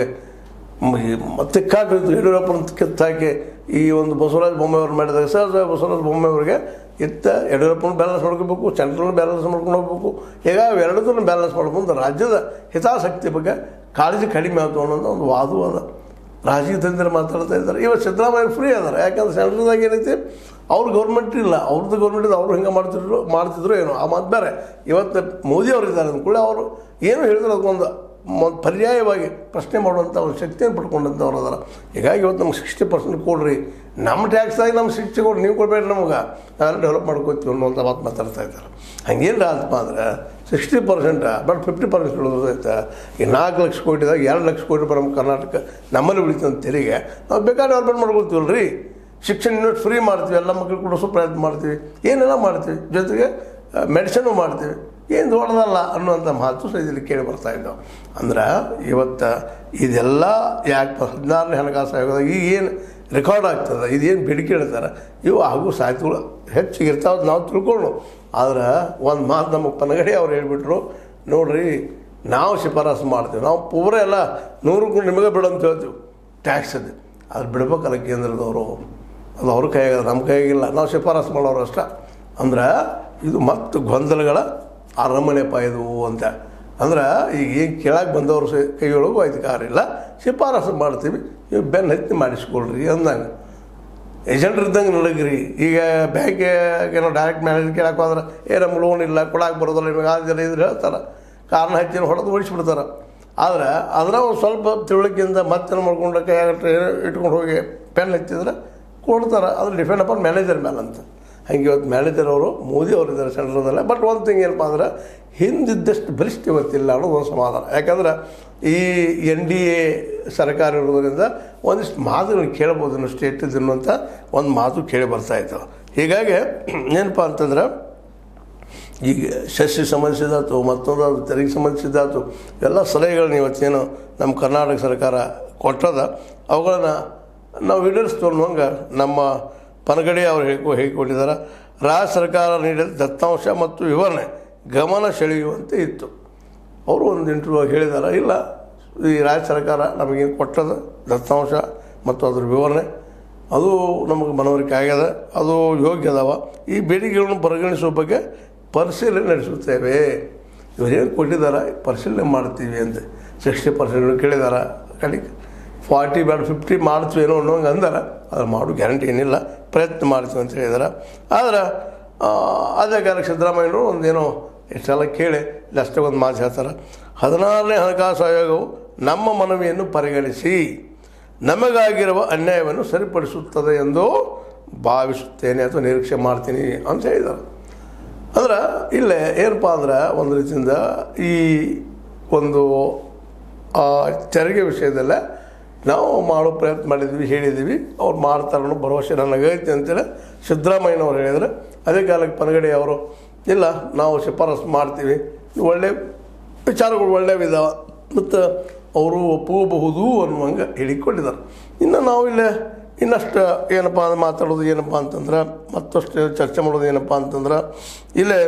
ಮತ್ತೆ ಕಾಟಿತ್ತು ಯಡಿಯೂರಪ್ಪನ ಕಿತ್ತಾಕಿ ಈ ಒಂದು ಬಸವರಾಜ ಬೊಮ್ಮಾಯಿಯವ್ರು ಮಾಡಿದಾಗ ಸರ್ ಬಸವರಾಜ ಬೊಮ್ಮಾಯಿಯವ್ರಿಗೆ ಇತ್ತ ಯಡಿಯೂರಪ್ಪನ ಬ್ಯಾಲೆನ್ಸ್ ಮಾಡ್ಕೋಬೇಕು, ಸೆಂಟ್ರಲ್ನ ಬ್ಯಾಲೆನ್ಸ್ ಮಾಡ್ಕೊಂಡು ಹೋಗ್ಬೇಕು. ಹೀಗಾಗಿ ಎರಡನ್ನೂ ಬ್ಯಾಲೆನ್ಸ್ ಮಾಡ್ಕೊಂಡು ರಾಜ್ಯದ ಹಿತಾಸಕ್ತಿ ಬಗ್ಗೆ ಕಾಳಜಿ ಕಡಿಮೆ ಆಯಿತು ಅನ್ನೋದು ಒಂದು ವಾದವೂ ಅದ. ರಾಜಕೀಯ ತಂದ್ರೆ ಮಾತಾಡ್ತಾ ಇದ್ದಾರೆ. ಇವತ್ತು ಸಿದ್ದರಾಮಯ್ಯ ಫ್ರೀ ಅದಾರೆ. ಯಾಕಂದ್ರೆ ಸೆಂಟ್ರಲ್ದಾಗ ಏನೈತಿ ಅವ್ರ ಗೌರ್ಮೆಂಟ್ ಇಲ್ಲ, ಅವ್ರದ್ದು ಗೌರ್ಮೆಂಟ್ ಅವ್ರು ಹಿಂಗೆ ಮಾಡ್ತಿದ್ರು ಮಾಡ್ತಿದ್ರು ಏನೋ ಆ ಮಾತು ಬೇರೆ. ಇವತ್ತು ಮೋದಿ ಅವರು ಇದ್ದಾರೆ ಅಂದ್ಕೊಳ್ಳಿ ಅವರು ಏನು ಹೇಳಿದ್ರು ಅದಕ್ಕೊಂದು ಒಂದು ಪರ್ಯಾಯವಾಗಿ ಪ್ರಶ್ನೆ ಮಾಡುವಂಥ ಒಂದು ಶಕ್ತಿಯನ್ನು ಪಡ್ಕೊಂಡಂಥವ್ರು ಅದಾರ. ಹೀಗಾಗಿ ಇವತ್ತು ನಮ್ಗೆ ಸಿಕ್ಸ್ಟಿ ಪರ್ಸೆಂಟ್ ಕೊಡ್ರಿ, ನಮ್ಮ ಟ್ಯಾಕ್ಸಾಗಿ ನಮ್ಮ ಸಿಕ್ಸ್ಟಿ ಕೊಡ್ರಿ, ನೀವು ಕೊಡಬೇಡ್ರಿ ನಮ್ಗೆ, ನಾವೆಲ್ಲ ಡೆವಲಪ್ ಮಾಡ್ಕೋತೀವಿ ಅನ್ನೋಂಥ ಮಾತು ಮಾತಾಡ್ತಾ ಇದ್ದಾರೆ. ಹಂಗೇನು ಆತಪ್ಪ ಅಂದ್ರೆ sixty percent but fifty percent ಉಳಿದೈತೆ. ಈ ನಾಲ್ಕು ಲಕ್ಷ ಕೋಟಿದಾಗ ಎರಡು ಲಕ್ಷ ಕೋಟಿ ರೂಪಾಯಿ ನಮ್ಮ ಕರ್ನಾಟಕ ನಮ್ಮಲ್ಲಿ ಉಳಿತಂತ ತೆರಿಗೆ ನಾವು ಬೇಕಾದ್ರೆ ಡೆವಲಪ್ಮೆಂಟ್ ಮಾಡ್ಕೊಳ್ತೀವಲ್ಲ ರೀ. ಶಿಕ್ಷಣ ಯೂನಿಟ್ ಫ್ರೀ ಮಾಡ್ತೀವಿ, ಎಲ್ಲ ಮಕ್ಕಳು ಕೊಡಿಸೋ ಪ್ರಯತ್ನ ಮಾಡ್ತೀವಿ, ಏನೆಲ್ಲ ಮಾಡ್ತೀವಿ, ಜೊತೆಗೆ ಮೆಡಿಸಿನು ಮಾಡ್ತೀವಿ. ಏನು ದೊಡ್ಡದಲ್ಲ ಅನ್ನುವಂಥ ಮಾತು ಸಹ ಇಲ್ಲಿ ಕೇಳಿ ಬರ್ತಾ ಇದ್ದಾವೆ. ಅಂದ್ರೆ ಇವತ್ತು ಇದೆಲ್ಲ ಯಾಕೆ ಹದಿನಾರನೇ ಹಣಕಾಸು ಆಯೋಗದಾಗ ಈಗ ಏನು ರೆಕಾರ್ಡ್ ಆಗ್ತದೆ, ಇದೇನು ಬೇಡಿಕೆ ಇಡ್ತಾರೆ, ಇವು ಹಾಗೂ ಸಾಹಿತ್ಯಗಳು ಹೆಚ್ಚಿಗೆ ಇರ್ತಾವೆ ನಾವು ತಿಳ್ಕೊಂಡು. ಆದ್ರೆ ಒಂದು ಮಾತು ನಮ್ಮ ಪನಗಡಿ ಅವ್ರು ಹೇಳಿಬಿಟ್ರು, ನೋಡಿರಿ ನಾವು ಶಿಫಾರಸು ಮಾಡ್ತೀವಿ, ನಾವು ಪೂರ ಎಲ್ಲ ನೂರಕ್ಕೂ ನಿಮಗೆ ಬಿಡೋಂತ ಹೇಳ್ತೀವಿ ಟ್ಯಾಕ್ಸದ್ದು, ಅದು ಬಿಡ್ಬೇಕಲ್ಲ ಕೇಂದ್ರದವರು, ಅದು ಅವ್ರ ಕೈಯಾಗ ನಮ್ಮ ಕೈಯಾಗಿಲ್ಲ, ನಾವು ಶಿಫಾರಸು ಮಾಡೋರು ಅಷ್ಟೇ. ಅಂದ್ರೆ ಇದು ಮತ್ತು ಗೊಂದಲಗಳ ಅರಮನೆಪ್ಪ ಇದು ಅಂತ. ಅಂದ್ರೆ ಈಗ ಏನು ಕೇಳಕ್ಕೆ ಬಂದವರು ಸ ಕೈಯೊಳಗೂ ಅಧಿಕಾರ ಇಲ್ಲ, ಶಿಫಾರಸು ಮಾಡ್ತೀವಿ, ನೀವು ಬೆನ್ನು ಹತ್ತಿ ಮಾಡಿಸ್ಕೊಳ್ರಿ ಅಂದಂಗೆ ಏಜೆಂಟ್ರು ಇದ್ದಂಗೆ ನಡಗ್ರಿ. ಈಗ ಬ್ಯಾಂಕೇನೋ ಡೈರೆಕ್ಟ್ ಮ್ಯಾನೇಜರ್ ಕೇಳಕ್ಕೆ ಹೋದ್ರೆ ಏ ನಮ್ಗೆ ಲೋನ್ ಇಲ್ಲ, ಕೊಡಕ್ಕೆ ಬರೋದಿಲ್ಲ, ನಿಮಗೆ ಆ ಜನ ಇದ್ರೆ ಹೇಳ್ತಾರೆ, ಕಾರಣ ಹಚ್ಚಿನ ಹೊಡೆದು ಓಡಿಸ್ಬಿಡ್ತಾರೆ. ಆದರೆ ಅದರ ಒಂದು ಸ್ವಲ್ಪ ತಿಳುವಳಿಕೆಯಿಂದ ಮತ್ತೆ ಮಾಡ್ಕೊಂಡು ಕೈಯಾಗ ಇಟ್ಕೊಂಡು ಹೋಗಿ ಪೆನ್ ಹಚ್ಚಿದ್ರೆ ಕೊಡ್ತಾರೆ. ಅದು ಡಿಪೆಂಡ್ ಅಪಾನ್ ಮ್ಯಾನೇಜರ್ ಮೇಲೆ ಅಂತ. ಹಂಗೆ ಇವತ್ತು ಮ್ಯಾನೇಜರ್ ಅವರು ಮೋದಿ ಅವರು ಇದ್ದಾರೆ ಸೆಂಟ್ರಲ್ದಲ್ಲೇ. ಬಟ್ ಒಂದು ಥಿಂಗ್ ಏನಪ್ಪ ಅಂದ್ರೆ ಹಿಂದಿದ್ದಷ್ಟು ಬಲಿಷ್ಠ ಇವತ್ತಿಲ್ಲ ಅನ್ನೋದು ಒಂದು ಸಮಾಧಾನ. ಯಾಕಂದ್ರೆ ಈ ಎನ್ ಡಿ ಎ ಸರ್ಕಾರ ಇರೋದ್ರಿಂದ ಒಂದಿಷ್ಟು ಮಾತುಗಳು ಕೇಳ್ಬೋದು ಇನ್ನು ಸ್ಟೇಟಿದ್ದು ಅನ್ನುವಂಥ ಒಂದು ಮಾತು ಕೇಳಿ ಬರ್ತಾಯಿತ್ತು. ಹೀಗಾಗಿ ಏನಪ್ಪ ಅಂತಂದ್ರೆ ಈಗ ಶಸ್ಯ ಸಂಬಂಧಿಸಿದಾತು, ಮತ್ತೊಂದು ತೆರಿಗೆ ಸಂಬಂಧಿಸಿದಾತು, ಎಲ್ಲ ಸಲಹೆಗಳನ್ನ ಇವತ್ತೇನು ನಮ್ಮ ಕರ್ನಾಟಕ ಸರ್ಕಾರ ಕೊಟ್ಟದ ಅವುಗಳನ್ನು ನಾವು ಈಡೇರಿಸ್ತೋನ್ನುವಂಗೆ ನಮ್ಮ ಪನಗಡಿ ಅವರು ಹೇಳಿ ಹೇಳಿಕೊಟ್ಟಿದ್ದಾರೆ. ರಾಜ್ಯ ಸರ್ಕಾರ ನೀಡಿದ ದತ್ತಾಂಶ ಮತ್ತು ವಿವರಣೆ ಗಮನ ಸೆಳೆಯುವಂತೆ ಇತ್ತು. ಅವರು ಒಂದು ಇಂಟರ್ವ್ಯೂ ಹೇಳಿದ್ದಾರೆ, ಇಲ್ಲ ಈ ರಾಜ್ಯ ಸರ್ಕಾರ ನಮಗೇನು ಕೊಟ್ಟದ ದತ್ತಾಂಶ ಮತ್ತು ಅದ್ರ ವಿವರಣೆ ಅದು ನಮಗೆ ಮನವರಿಕೆ ಆಗ್ಯದ, ಅದು ಯೋಗ್ಯ ಅದಾವ. ಈ ಬೇಡಿಕೆಗಳನ್ನು ಪರಿಗಣಿಸುವ ಬಗ್ಗೆ ಪರಿಶೀಲನೆ ನಡೆಸುತ್ತೇವೆ. ಇವರೇನು ಕೊಟ್ಟಿದ್ದಾರೆ ಪರಿಶೀಲನೆ ಮಾಡ್ತೀವಿ ಅಂತ ಸಿಕ್ಸ್ಟಿ ಪರ್ಸೆಂಟ್ ಕೇಳಿದಾರೆ. ಕಡೆಗೆ ಫಾರ್ಟಿ ಬೇಡ ಫಿಫ್ಟಿ ಮಾಡ್ತೀವಿ ಏನೋ ಅನ್ನೋಂಗೆ ಅಂದ್ರೆ ಅದ್ರ ಮಾಡೋ ಗ್ಯಾರಂಟಿ ಏನಿಲ್ಲ, ಪ್ರಯತ್ನ ಮಾಡ್ತೀವಿ ಅಂತ ಹೇಳಿದಾರೆ. ಆದ್ರೆ ಅದೇ ಕಾಲಕ್ಕೆ ಸಿದ್ದರಾಮಯ್ಯನವರು ಒಂದೇನೋ ಇಷ್ಟೆಲ್ಲ ಕೇಳಿ ಅಷ್ಟೇ ಒಂದು ಮಾತು ಹೇಳ್ತಾರೆ. ಹದಿನಾರನೇ ಹಣಕಾಸು ಆಯೋಗವು ನಮ್ಮ ಮನವಿಯನ್ನು ಪರಿಗಣಿಸಿ ನಮಗಾಗಿರುವ ಅನ್ಯಾಯವನ್ನು ಸರಿಪಡಿಸುತ್ತದೆ ಎಂದು ಭಾವಿಸುತ್ತೇನೆ ಅಥವಾ ನಿರೀಕ್ಷೆ ಮಾಡ್ತೀನಿ ಅಂತ ಹೇಳಿದ್ದಾರೆ. ಅಂದ್ರೆ ಇಲ್ಲೇ ಏನಪ್ಪ ಅಂದ್ರೆ ಒಂದು ರೀತಿಯಿಂದ ಈ ಒಂದು ತೆರಿಗೆ ವಿಷಯದಲ್ಲೇ ನಾವು ಮಾಡೋ ಪ್ರಯತ್ನ ಮಾಡಿದ್ವಿ, ಹೇಳಿದ್ದೀವಿ. ಅವ್ರು ಮಾಡ್ತಾರೆ ಅನ್ನೋ ಭರವಸೆ ನನಗೈತೆ ಅಂತೇಳಿ ಸಿದ್ದರಾಮಯ್ಯನವ್ರು ಹೇಳಿದರೆ, ಅದೇ ಕಾಲಕ್ಕೆ ಪನಗಡಿ ಅವರು ಇಲ್ಲ ನಾವು ಶಿಫಾರಸು ಮಾಡ್ತೀವಿ, ಒಳ್ಳೆ ವಿಚಾರಗಳು ಒಳ್ಳೆಯವಿದ್ದಾವೆ ಮತ್ತು ಅವರು ಒಪ್ಪಬಹುದು ಅನ್ನುವಂಗೆ ಹೇಳಿಕೊಂಡಿದ್ದಾರೆ. ಇನ್ನು ನಾವು ಇಲ್ಲೇ ಇನ್ನಷ್ಟು ಏನಪ್ಪ ಅಂದ್ರೆ ಮಾತಾಡೋದು ಏನಪ್ಪ ಅಂತಂದ್ರೆ, ಮತ್ತಷ್ಟು ಚರ್ಚೆ ಮಾಡೋದು ಏನಪ್ಪ ಅಂತಂದ್ರೆ, ಇಲ್ಲೇ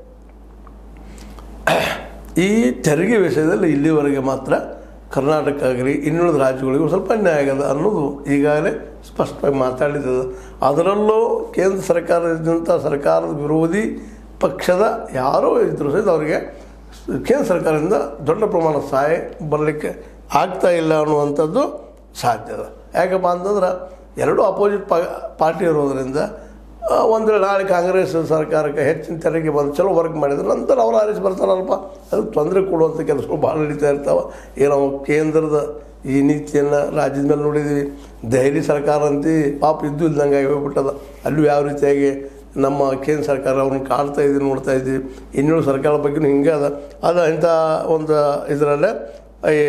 ಈ ತೆರಿಗೆ ವಿಷಯದಲ್ಲಿ ಇಲ್ಲಿವರೆಗೆ ಮಾತ್ರ ಕರ್ನಾಟಕ ಆಗಲಿ ಇನ್ನುಳಿದ ರಾಜ್ಯಗಳಿಗೂ ಸ್ವಲ್ಪ ಅನ್ಯಾಯ ಆಗ್ಯದ ಅನ್ನೋದು ಈಗಾಗಲೇ ಸ್ಪಷ್ಟವಾಗಿ ಮಾತಾಡಿದ್ದದ. ಅದರಲ್ಲೂ ಕೇಂದ್ರ ಸರ್ಕಾರದಂಥ ಸರ್ಕಾರದ ವಿರೋಧಿ ಪಕ್ಷದ ಯಾರೋ ಇದ್ದರೂ ಸಹಿತ ಅವರಿಗೆ ಕೇಂದ್ರ ಸರ್ಕಾರದಿಂದ ದೊಡ್ಡ ಪ್ರಮಾಣದ ಸಹಾಯ ಬರಲಿಕ್ಕೆ ಆಗ್ತಾ ಇಲ್ಲ ಅನ್ನುವಂಥದ್ದು ಸಾಧ್ಯದ. ಯಾಕಪ್ಪ ಅಂತಂದ್ರೆ ಎರಡೂ ಅಪೋಸಿಟ್ ಪಾ ಪಾರ್ಟಿ ಇರೋದರಿಂದ ಒಂದು ವೇಳೆ ನಾಳೆ ಕಾಂಗ್ರೆಸ್ ಸರ್ಕಾರಕ್ಕೆ ಹೆಚ್ಚಿನ ತೆರಿಗೆ ಬಂದು ಚಲೋ ವರ್ಕ್ ಮಾಡಿದ್ರೆ ನಂತರ ಅವ್ರು ಆರಿಸಿ ಬರ್ತಾರಲ್ಪ, ಅದಕ್ಕೆ ತೊಂದರೆ ಕೊಡುವಂಥ ಕೆಲಸಗಳು ಭಾಳ ನಡೀತಾ ಇರ್ತಾವೆ. ಏನೋ ಕೇಂದ್ರದ ಈ ನೀತಿಯನ್ನು ರಾಜ್ಯದ ಮೇಲೆ ನೋಡಿದ್ದೀವಿ. ದೆಹಲಿ ಸರ್ಕಾರ ಅಂತಿ ಪಾಪ ಇದ್ದು ಇಲ್ದಂಗೆ ಹೋಗ್ಬಿಟ್ಟದ. ಅಲ್ಲೂ ಯಾವ ರೀತಿಯಾಗಿ ನಮ್ಮ ಕೇಂದ್ರ ಸರ್ಕಾರ ಅವ್ರನ್ನ ಕಾಡ್ತಾ ಇದ್ದೀವಿ, ನೋಡ್ತಾ ಇದ್ದೀವಿ. ಇನ್ನೂರು ಸರ್ಕಾರದ ಬಗ್ಗೆಯೂ ಹಿಂಗೆ ಅದ. ಅದು ಇಂಥ ಒಂದು ಇದರಲ್ಲೇ ಈ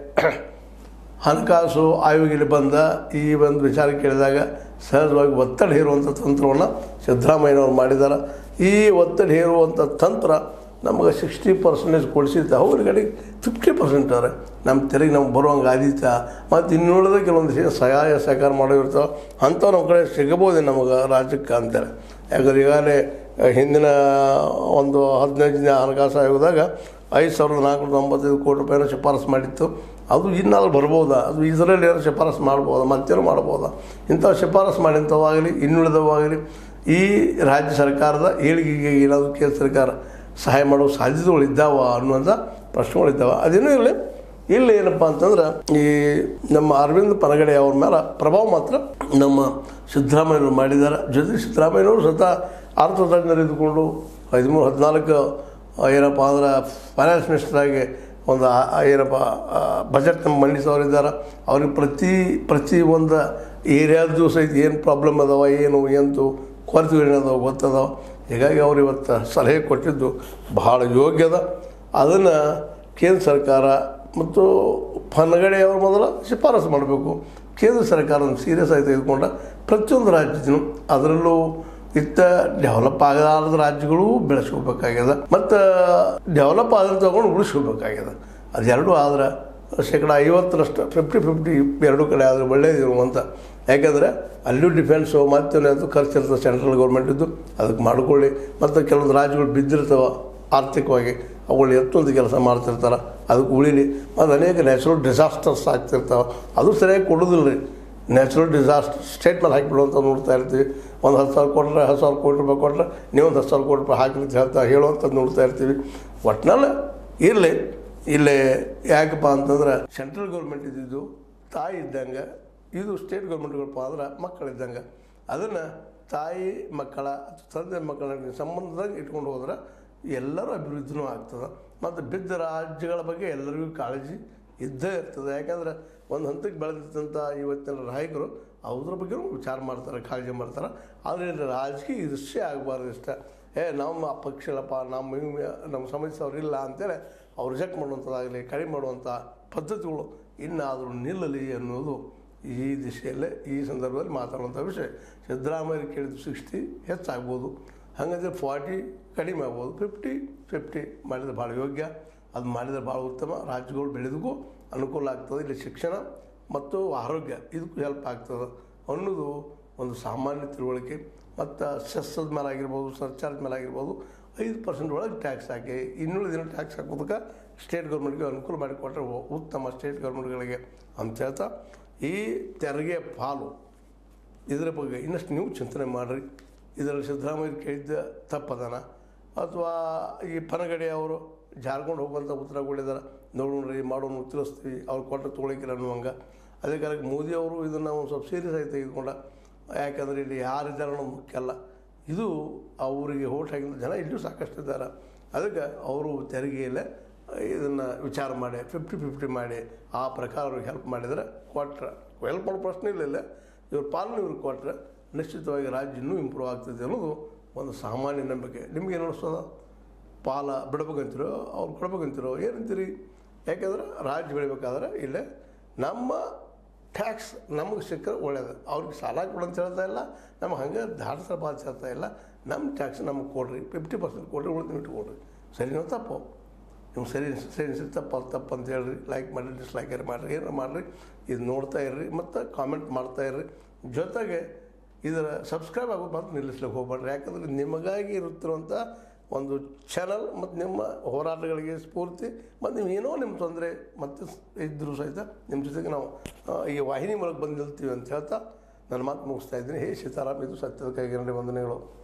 ಹಣಕಾಸು ಆಯೋಗದಲ್ಲಿ ಬಂದ ಈ ಒಂದು ವಿಚಾರ ಕೇಳಿದಾಗ ಸಹಜವಾಗಿ ಒತ್ತಡ ಹೇರುವಂಥ ತಂತ್ರವನ್ನು ಸಿದ್ದರಾಮಯ್ಯನವ್ರು ಮಾಡಿದ್ದಾರೆ. ಈ ಒತ್ತಡ ಹೇರುವಂಥ ತಂತ್ರ ನಮಗೆ ಸಿಕ್ಸ್ಟಿ ಪರ್ಸೆಂಟೇಜ್ ಕೊಡಿಸಿದ್ದ, ಅವ್ರಿಗೆ ಫಿಫ್ಟಿ ಪರ್ಸೆಂಟ್ ಅವ್ರೆ ನಮ್ಮ ತೆರಿಗೆ ನಮ್ಗೆ ಬರುವಂಗೆ ಆದಿತ್ತ. ಮತ್ತು ಇನ್ನುಳಿದ ಕೆಲವೊಂದು ಸಹಾಯ ಸಹಕಾರ ಮಾಡೋದಿರ್ತಾವೆ, ಅಂಥವು ನಮ್ಮ ಕಡೆ ಸಿಗಬೋದು ನಮಗೆ ರಾಜ್ಯಕ್ಕೆ ಅಂತಾರೆ. ಯಾಕಂದ್ರೆ ಈಗಾಗಲೇ ಹಿಂದಿನ ಒಂದು ಹದಿನೈದು ದಿನ ಹಣಕಾಸು ಆಯೋಗದಾಗ ಐದು ಸಾವಿರದ ನಾಲ್ಕುನೂರ ತೊಂಬತ್ತೈದು ಕೋಟಿ ರೂಪಾಯಿನ ಶಿಫಾರಸು ಮಾಡಿತ್ತು. ಅದು ಇನ್ನಲ್ಲಿ ಬರ್ಬೋದಾ, ಅದು ಇದರಲ್ಲಿ ಏನೋ ಶಿಫಾರಸು ಮಾಡ್ಬೋದಾ, ಮತ್ತೇನು ಮಾಡ್ಬೋದಾ? ಇಂಥ ಶಿಫಾರಸು ಮಾಡಿಂಥವಾಗಲಿ ಇನ್ನುಳಿದವಾಗಲಿ ಈ ರಾಜ್ಯ ಸರ್ಕಾರದ ಏಳಿಗೆಗೆ ಏನಾದರೂ ಕೇಂದ್ರ ಸರ್ಕಾರ ಸಹಾಯ ಮಾಡೋ ಸಾಧ್ಯತೆಗಳು ಇದ್ದಾವ ಅನ್ನುವಂಥ ಪ್ರಶ್ನೆಗಳಿದ್ದಾವೆ. ಅದೇನೂ ಇರಲಿ. ಇಲ್ಲಿ ಏನಪ್ಪ ಅಂತಂದ್ರೆ ಈ ನಮ್ಮ ಅರವಿಂದ್ ಪನಗಡೆ ಅವ್ರ ಮೇಲೆ ಪ್ರಭಾವ ಮಾತ್ರ ನಮ್ಮ ಸಿದ್ದರಾಮಯ್ಯನವರು ಮಾಡಿದ್ದಾರೆ. ಜೊತೆಗೆ ಸಿದ್ದರಾಮಯ್ಯನವರು ಸ್ವತಃ ಅರ್ಥತಜ್ಞರು ಇದ್ದುಕೊಂಡು ಹದಿಮೂರು ಹದಿನಾಲ್ಕು ಏನಪ್ಪ ಅಂದ್ರೆ ಫೈನಾನ್ಸ್ ಮಿನಿಸ್ಟರಾಗಿ ಒಂದು ಏನಪ್ಪ ಬಜೆಟ್ ನಮ್ಮ ಮಂಡಿಸೋರಿದ್ದಾರೆ. ಅವ್ರಿಗೆ ಪ್ರತಿ ಪ್ರತಿ ಒಂದು ಏರಿಯಾದ್ದು ಸಹಿತ ಏನು ಪ್ರಾಬ್ಲಮ್ ಅದಾವ, ಏನು ಎಂತು ಕೊರತೆಗಳೇನದಾವ ಗೊತ್ತದಾವ. ಹೀಗಾಗಿ ಅವ್ರು ಇವತ್ತು ಸಲಹೆ ಕೊಟ್ಟಿದ್ದು ಬಹಳ ಯೋಗ್ಯದ. ಅದನ್ನು ಕೇಂದ್ರ ಸರ್ಕಾರ ಮತ್ತು ಪನಗಡೆಯವರು ಮೊದಲು ಶಿಫಾರಸು ಮಾಡಬೇಕು. ಕೇಂದ್ರ ಸರ್ಕಾರವನ್ನು ಸೀರಿಯಸ್ ಆಗಿ ತೆಗೆದುಕೊಂಡ ಪ್ರತಿಯೊಂದು ರಾಜ್ಯದೂ, ಅದರಲ್ಲೂ ಇತ್ತ ಡೆವಲಪ್ ಆಗಲಾರದ ರಾಜ್ಯಗಳು ಬೆಳೆಸ್ಕೋಬೇಕಾಗ್ಯದ ಮತ್ತು ಡೆವಲಪ್ ಆದ್ರೆ ತಗೊಂಡು ಉಳಿಸ್ಕೋಬೇಕಾಗ್ಯದ. ಅದೆರಡೂ ಆದ್ರೆ ಶೇಕಡ ಐವತ್ತರಷ್ಟು ಫಿಫ್ಟಿ ಫಿಫ್ಟಿ ಎರಡು ಕಡೆ ಆದರೆ ಒಳ್ಳೆಯದಿರು ಅಂತ. ಯಾಕೆಂದರೆ ಅಲ್ಲೂ ಡಿಫೆನ್ಸು ಮತ್ತೇನಾದರೂ ಖರ್ಚು ಇರ್ತದೆ ಸೆಂಟ್ರಲ್ ಗೌರ್ಮೆಂಟಿದ್ದು, ಅದಕ್ಕೆ ಮಾಡ್ಕೊಳ್ಳಿ. ಮತ್ತು ಕೆಲವೊಂದು ರಾಜ್ಯಗಳು ಬಿದ್ದಿರ್ತವೆ ಆರ್ಥಿಕವಾಗಿ, ಅವುಗಳು ಎತ್ತೊಂದು ಕೆಲಸ ಮಾಡ್ತಿರ್ತಾರೆ, ಅದಕ್ಕೆ ಉಳಿಲಿ. ಮತ್ತು ಅನೇಕ ನ್ಯಾಚುರಲ್ ಡಿಸಾಸ್ಟರ್ಸ್ ಆಗ್ತಿರ್ತಾವೆ, ಅದು ಸರಿಯಾಗಿ ಕೊಡೋದಿಲ್ಲ ರೀ. ನ್ಯಾಚುರಲ್ ಡಿಸಾಸ್ಟರ್ ಸ್ಟೇಟ್ ಮೇಲೆ ಹಾಕಿಬಿಡುವಂತ ನೋಡ್ತಾ ಇರ್ತೀವಿ. ಒಂದು ಹತ್ತು ಸಾವಿರ ಕೊಟ್ಟರೆ ಹತ್ತು ಸಾವಿರ ಕೋಟಿ ರೂಪಾಯಿ ಕೊಟ್ಟರೆ ನೀವು ಒಂದು ಹತ್ತು ಸಾವಿರ ಕೋಟಿ ರೂಪಾಯಿ ಹಾಕಲಿಕ್ಕೆ ಹೇಳ್ತಾ ಹೇಳುವಂಥದ್ದು ನೋಡ್ತಾ ಇರ್ತೀವಿ. ಒಟ್ಟಿನಲ್ಲಿ ಇರಲಿ. ಇಲ್ಲೇ ಯಾಕಪ್ಪ ಅಂತಂದ್ರೆ ಸೆಂಟ್ರಲ್ ಗೌರ್ಮೆಂಟ್ ಇದ್ದಿದ್ದು ತಾಯಿ ಇದ್ದಂಗೆ, ಇದು ಸ್ಟೇಟ್ ಗೌರ್ಮೆಂಟ್ಗಳಪ್ಪ ಅಂದ್ರೆ ಮಕ್ಕಳಿದ್ದಂಗೆ. ಅದನ್ನು ತಾಯಿ ಮಕ್ಕಳ ತಂದೆ ಮಕ್ಕಳ ಸಂಬಂಧದಾಗ ಇಟ್ಕೊಂಡು ಹೋದ್ರೆ ಎಲ್ಲರೂ ಅಭಿವೃದ್ಧಿನೂ ಆಗ್ತದೆ. ಮತ್ತು ಬಿದ್ದ ರಾಜ್ಯಗಳ ಬಗ್ಗೆ ಎಲ್ಲರಿಗೂ ಕಾಳಜಿ ಇದ್ದೇ ಇರ್ತದೆ. ಯಾಕಂದ್ರೆ ಒಂದು ಹಂತಕ್ಕೆ ಬೆಳೆದಿದ್ದಂಥ ಇವತ್ತಿನ ನಾಯಕರು ಅದ್ರ ಬಗ್ಗೆಯೂ ವಿಚಾರ ಮಾಡ್ತಾರೆ, ಕಾಳಜಿ ಮಾಡ್ತಾರೆ. ಆದರೆ ರಾಜಕೀಯ ಈರ್ಷ್ಯೆ ಆಗಬಾರ್ದು. ಇಷ್ಟ ಏ ನಮ್ಮ ಪಕ್ಷಗಳಪ್ಪ ನಮ್ಮ ನಮ್ಮ ಸಮಸ್ಯೆಯವ್ರಿಲ್ಲ ಅಂತೇಳಿ ಅವ್ರು ರಿಜೆಕ್ಟ್ ಮಾಡುವಂಥದ್ದಾಗಲಿ ಕಡಿಮೆ ಮಾಡುವಂಥ ಪದ್ಧತಿಗಳು ಇನ್ನಾದರೂ ನಿಲ್ಲಲಿ ಅನ್ನೋದು ಈ ದಿಶೆಯಲ್ಲೇ ಈ ಸಂದರ್ಭದಲ್ಲಿ ಮಾತಾಡುವಂಥ ವಿಷಯ. ಸಿದ್ದರಾಮಯ್ಯ ಕೇಳಿದ್ದು ಸಿಕ್ಸ್ಟಿ ಹೆಚ್ಚಾಗ್ಬೋದು, ಹಾಗಾದರೆ ಫಾರ್ಟಿ ಕಡಿಮೆ ಆಗ್ಬೋದು, ಫಿಫ್ಟಿ ಫಿಫ್ಟಿ ಮಾಡಿದರೆ ಭಾಳ ಯೋಗ್ಯ. ಅದು ಮಾಡಿದರೆ ಭಾಳ ಉತ್ತಮ. ರಾಜ್ಯಗಳು ಬೆಳೆದಕ್ಕೂ ಅನುಕೂಲ ಆಗ್ತದೆ. ಇಲ್ಲಿ ಶಿಕ್ಷಣ ಮತ್ತು ಆರೋಗ್ಯ ಇದಕ್ಕೂ ಹೆಲ್ಪ್ ಆಗ್ತದೆ ಅನ್ನೋದು ಒಂದು ಸಾಮಾನ್ಯ ತಿಳುವಳಿಕೆ. ಮತ್ತು ಸೆಸ್ಸದ ಮೇಲೆ ಆಗಿರ್ಬೋದು, ಸರ್ಚಾರ್ಜ್ ಮೇಲೆ ಆಗಿರ್ಬೋದು, ಐದು ಪರ್ಸೆಂಟ್ ಒಳಗೆ ಟ್ಯಾಕ್ಸ್ ಹಾಕಿ ಇನ್ನುಳಿದ ಟ್ಯಾಕ್ಸ್ ಹಾಕೋದಕ್ಕೆ ಸ್ಟೇಟ್ ಗೌರ್ಮೆಂಟ್ಗೆ ಅನುಕೂಲ ಮಾಡಿಕೊಟ್ರೆ ಉತ್ತಮ ಸ್ಟೇಟ್ ಗೌರ್ಮೆಂಟ್ಗಳಿಗೆ ಅಂತ ಹೇಳ್ತಾ, ಈ ತೆರಿಗೆ ಪಾಲು ಇದರ ಬಗ್ಗೆ ಇನ್ನಷ್ಟು ನೀವು ಚಿಂತನೆ ಮಾಡಿರಿ. ಇದರಲ್ಲಿ ಸಿದ್ದರಾಮಯ್ಯ ಕೇಳಿದ್ದ ತಪ್ಪದನ ಅಥವಾ ಈ ಪನಗಡೆ ಅವರು ಜಾರ್ಕೊಂಡು ಹೋಗುವಂಥ ಉತ್ತರಗಳಿದ್ದಾರೆ, ನೋಡೋಣ್ರಿ ಮಾಡೋಣ ತಿಳಿಸ್ತೀವಿ, ಅವ್ರು ಕೊಟ್ಟು ತೊಗೊಳಿಕಿಲ್ಲ ಅನ್ನುವಂಗೆ. ಅದೇ ಕಾಲಕ್ಕೆ ಮೋದಿ ಅವರು ಇದನ್ನು ಒಂದು ಸ್ವಲ್ಪ ಸೀರಿಯಸ್ ಆಗಿ ತೆಗೆದುಕೊಂಡ. ಯಾಕಂದರೆ ಇಲ್ಲಿ ಯಾರಿದ್ದಾರೆ ಅನ್ನೋದು ಮುಖ್ಯ ಅಲ್ಲ, ಇದು ಅವರಿಗೆ ಓಟ್ ಹಾಕಿದ ಜನ ಇಲ್ಲೂ ಸಾಕಷ್ಟು ಇದ್ದಾರೆ. ಅದಕ್ಕೆ ಅವರು ತೆರಿಗೆಯಲ್ಲೇ ಇದನ್ನು ವಿಚಾರ ಮಾಡಿ ಫಿಫ್ಟಿ ಫಿಫ್ಟಿ ಮಾಡಿ ಆ ಪ್ರಕಾರ ಅವ್ರಿಗೆ ಹೆಲ್ಪ್ ಮಾಡಿದರೆ ಕೊಟ್ಟರೆ ಹೆಲ್ಪ್ ಮಾಡೋ ಪ್ರಶ್ನೆ ಇಲ್ಲ. ಇವ್ರ ಪಾಲನೆ ಇವ್ರಿಗೆ ಕೊಟ್ಟರೆ ನಿಶ್ಚಿತವಾಗಿ ರಾಜ್ಯ ಇನ್ನೂ ಇಂಪ್ರೂವ್ ಆಗ್ತದೆ ಅನ್ನೋದು ಒಂದು ಸಾಮಾನ್ಯ ನಂಬಿಕೆ. ನಿಮ್ಗೆ ಏನು ಅನಿಸ್ತದ? ಪಾಲ ಬಿಡ್ಬೇಕಂತಿರೋ ಅವ್ರು ಕೊಡ್ಬೇಕಂತಿರೋ ಏನಂತೀರಿ? ಯಾಕೆಂದ್ರೆ ರಾಜ್ಯ ಬೆಳಿಬೇಕಾದ್ರೆ ಇಲ್ಲೇ ನಮ್ಮ ಟ್ಯಾಕ್ಸ್ ನಮಗೆ ಸಿಕ್ಕರೆ ಒಳ್ಳೇದು. ಅವ್ರಿಗೆ ಸಾಲ ಕೊಡಂತ ಹೇಳ್ತಾ ಇಲ್ಲ, ನಮ್ಗೆ ಹಂಗೆ ಧಾಡಿಸ್ರ ಬಾಧಿ ಹೇಳ್ತಾ ಇಲ್ಲ. ನಮ್ಮ ಟ್ಯಾಕ್ಸ್ ನಮಗೆ ಕೊಡ್ರಿ, ಫಿಫ್ಟಿ ಪರ್ಸೆಂಟ್ ಕೊಡ್ರಿ, ಉಳಿದು ಇಟ್ಕೊಡ್ರಿ. ಸರಿನೋ ತಪ್ಪು? ನಿಮ್ಗೆ ಸರಿ ಸರಿ ಅನಿಸಿ ತಪ್ಪು ತಪ್ಪು ಅಂತ ಹೇಳ್ರಿ. ಲೈಕ್ ಮಾಡಿರಿ, ಡಿಸ್ಲೈಕ್ ಮಾಡಿರಿ, ಏನಾರು ಮಾಡಿರಿ. ಇದು ನೋಡ್ತಾ ಇರ್ರಿ ಮತ್ತು ಕಾಮೆಂಟ್ ಮಾಡ್ತಾ ಇರ್ರಿ. ಜೊತೆಗೆ ಇದರ ಸಬ್ಸ್ಕ್ರೈಬ್ ಆಗೋದು ಮಾತ್ರ ನಿಲ್ಲಿಸ್ಲಿಕ್ಕೆ ಹೋಗ್ಬೇಡ್ರಿ. ಯಾಕಂದರೆ ನಿಮಗಾಗಿ ಇರುತ್ತಿರುವಂಥ ಒಂದು ಚಾನಲ್ ಮತ್ತು ನಿಮ್ಮ ಹೋರಾಟಗಳಿಗೆ ಸ್ಫೂರ್ತಿ ಮತ್ತು ನೀವು ಏನೋ ನಿಮ್ಮ ತೊಂದರೆ ಮತ್ತು ಇದ್ದರೂ ಸಹಿತ ನಿಮ್ಮ ಜೊತೆಗೆ ನಾವು ಈ ವಾಹಿನಿ ಮೂಲಕ ಬಂದು ನಿಲ್ತೀವಿ ಅಂತ ಹೇಳ್ತಾ ನನ್ನ ಮಾತು ಮುಗಿಸ್ತಾ ಇದ್ದೀನಿ. ಹೇ ಸೀತಾರಾಮ್, ಇದು ಸತ್ಯದ ಕೈಗನ್ನಡಿ ವಂದನೆಗಳು.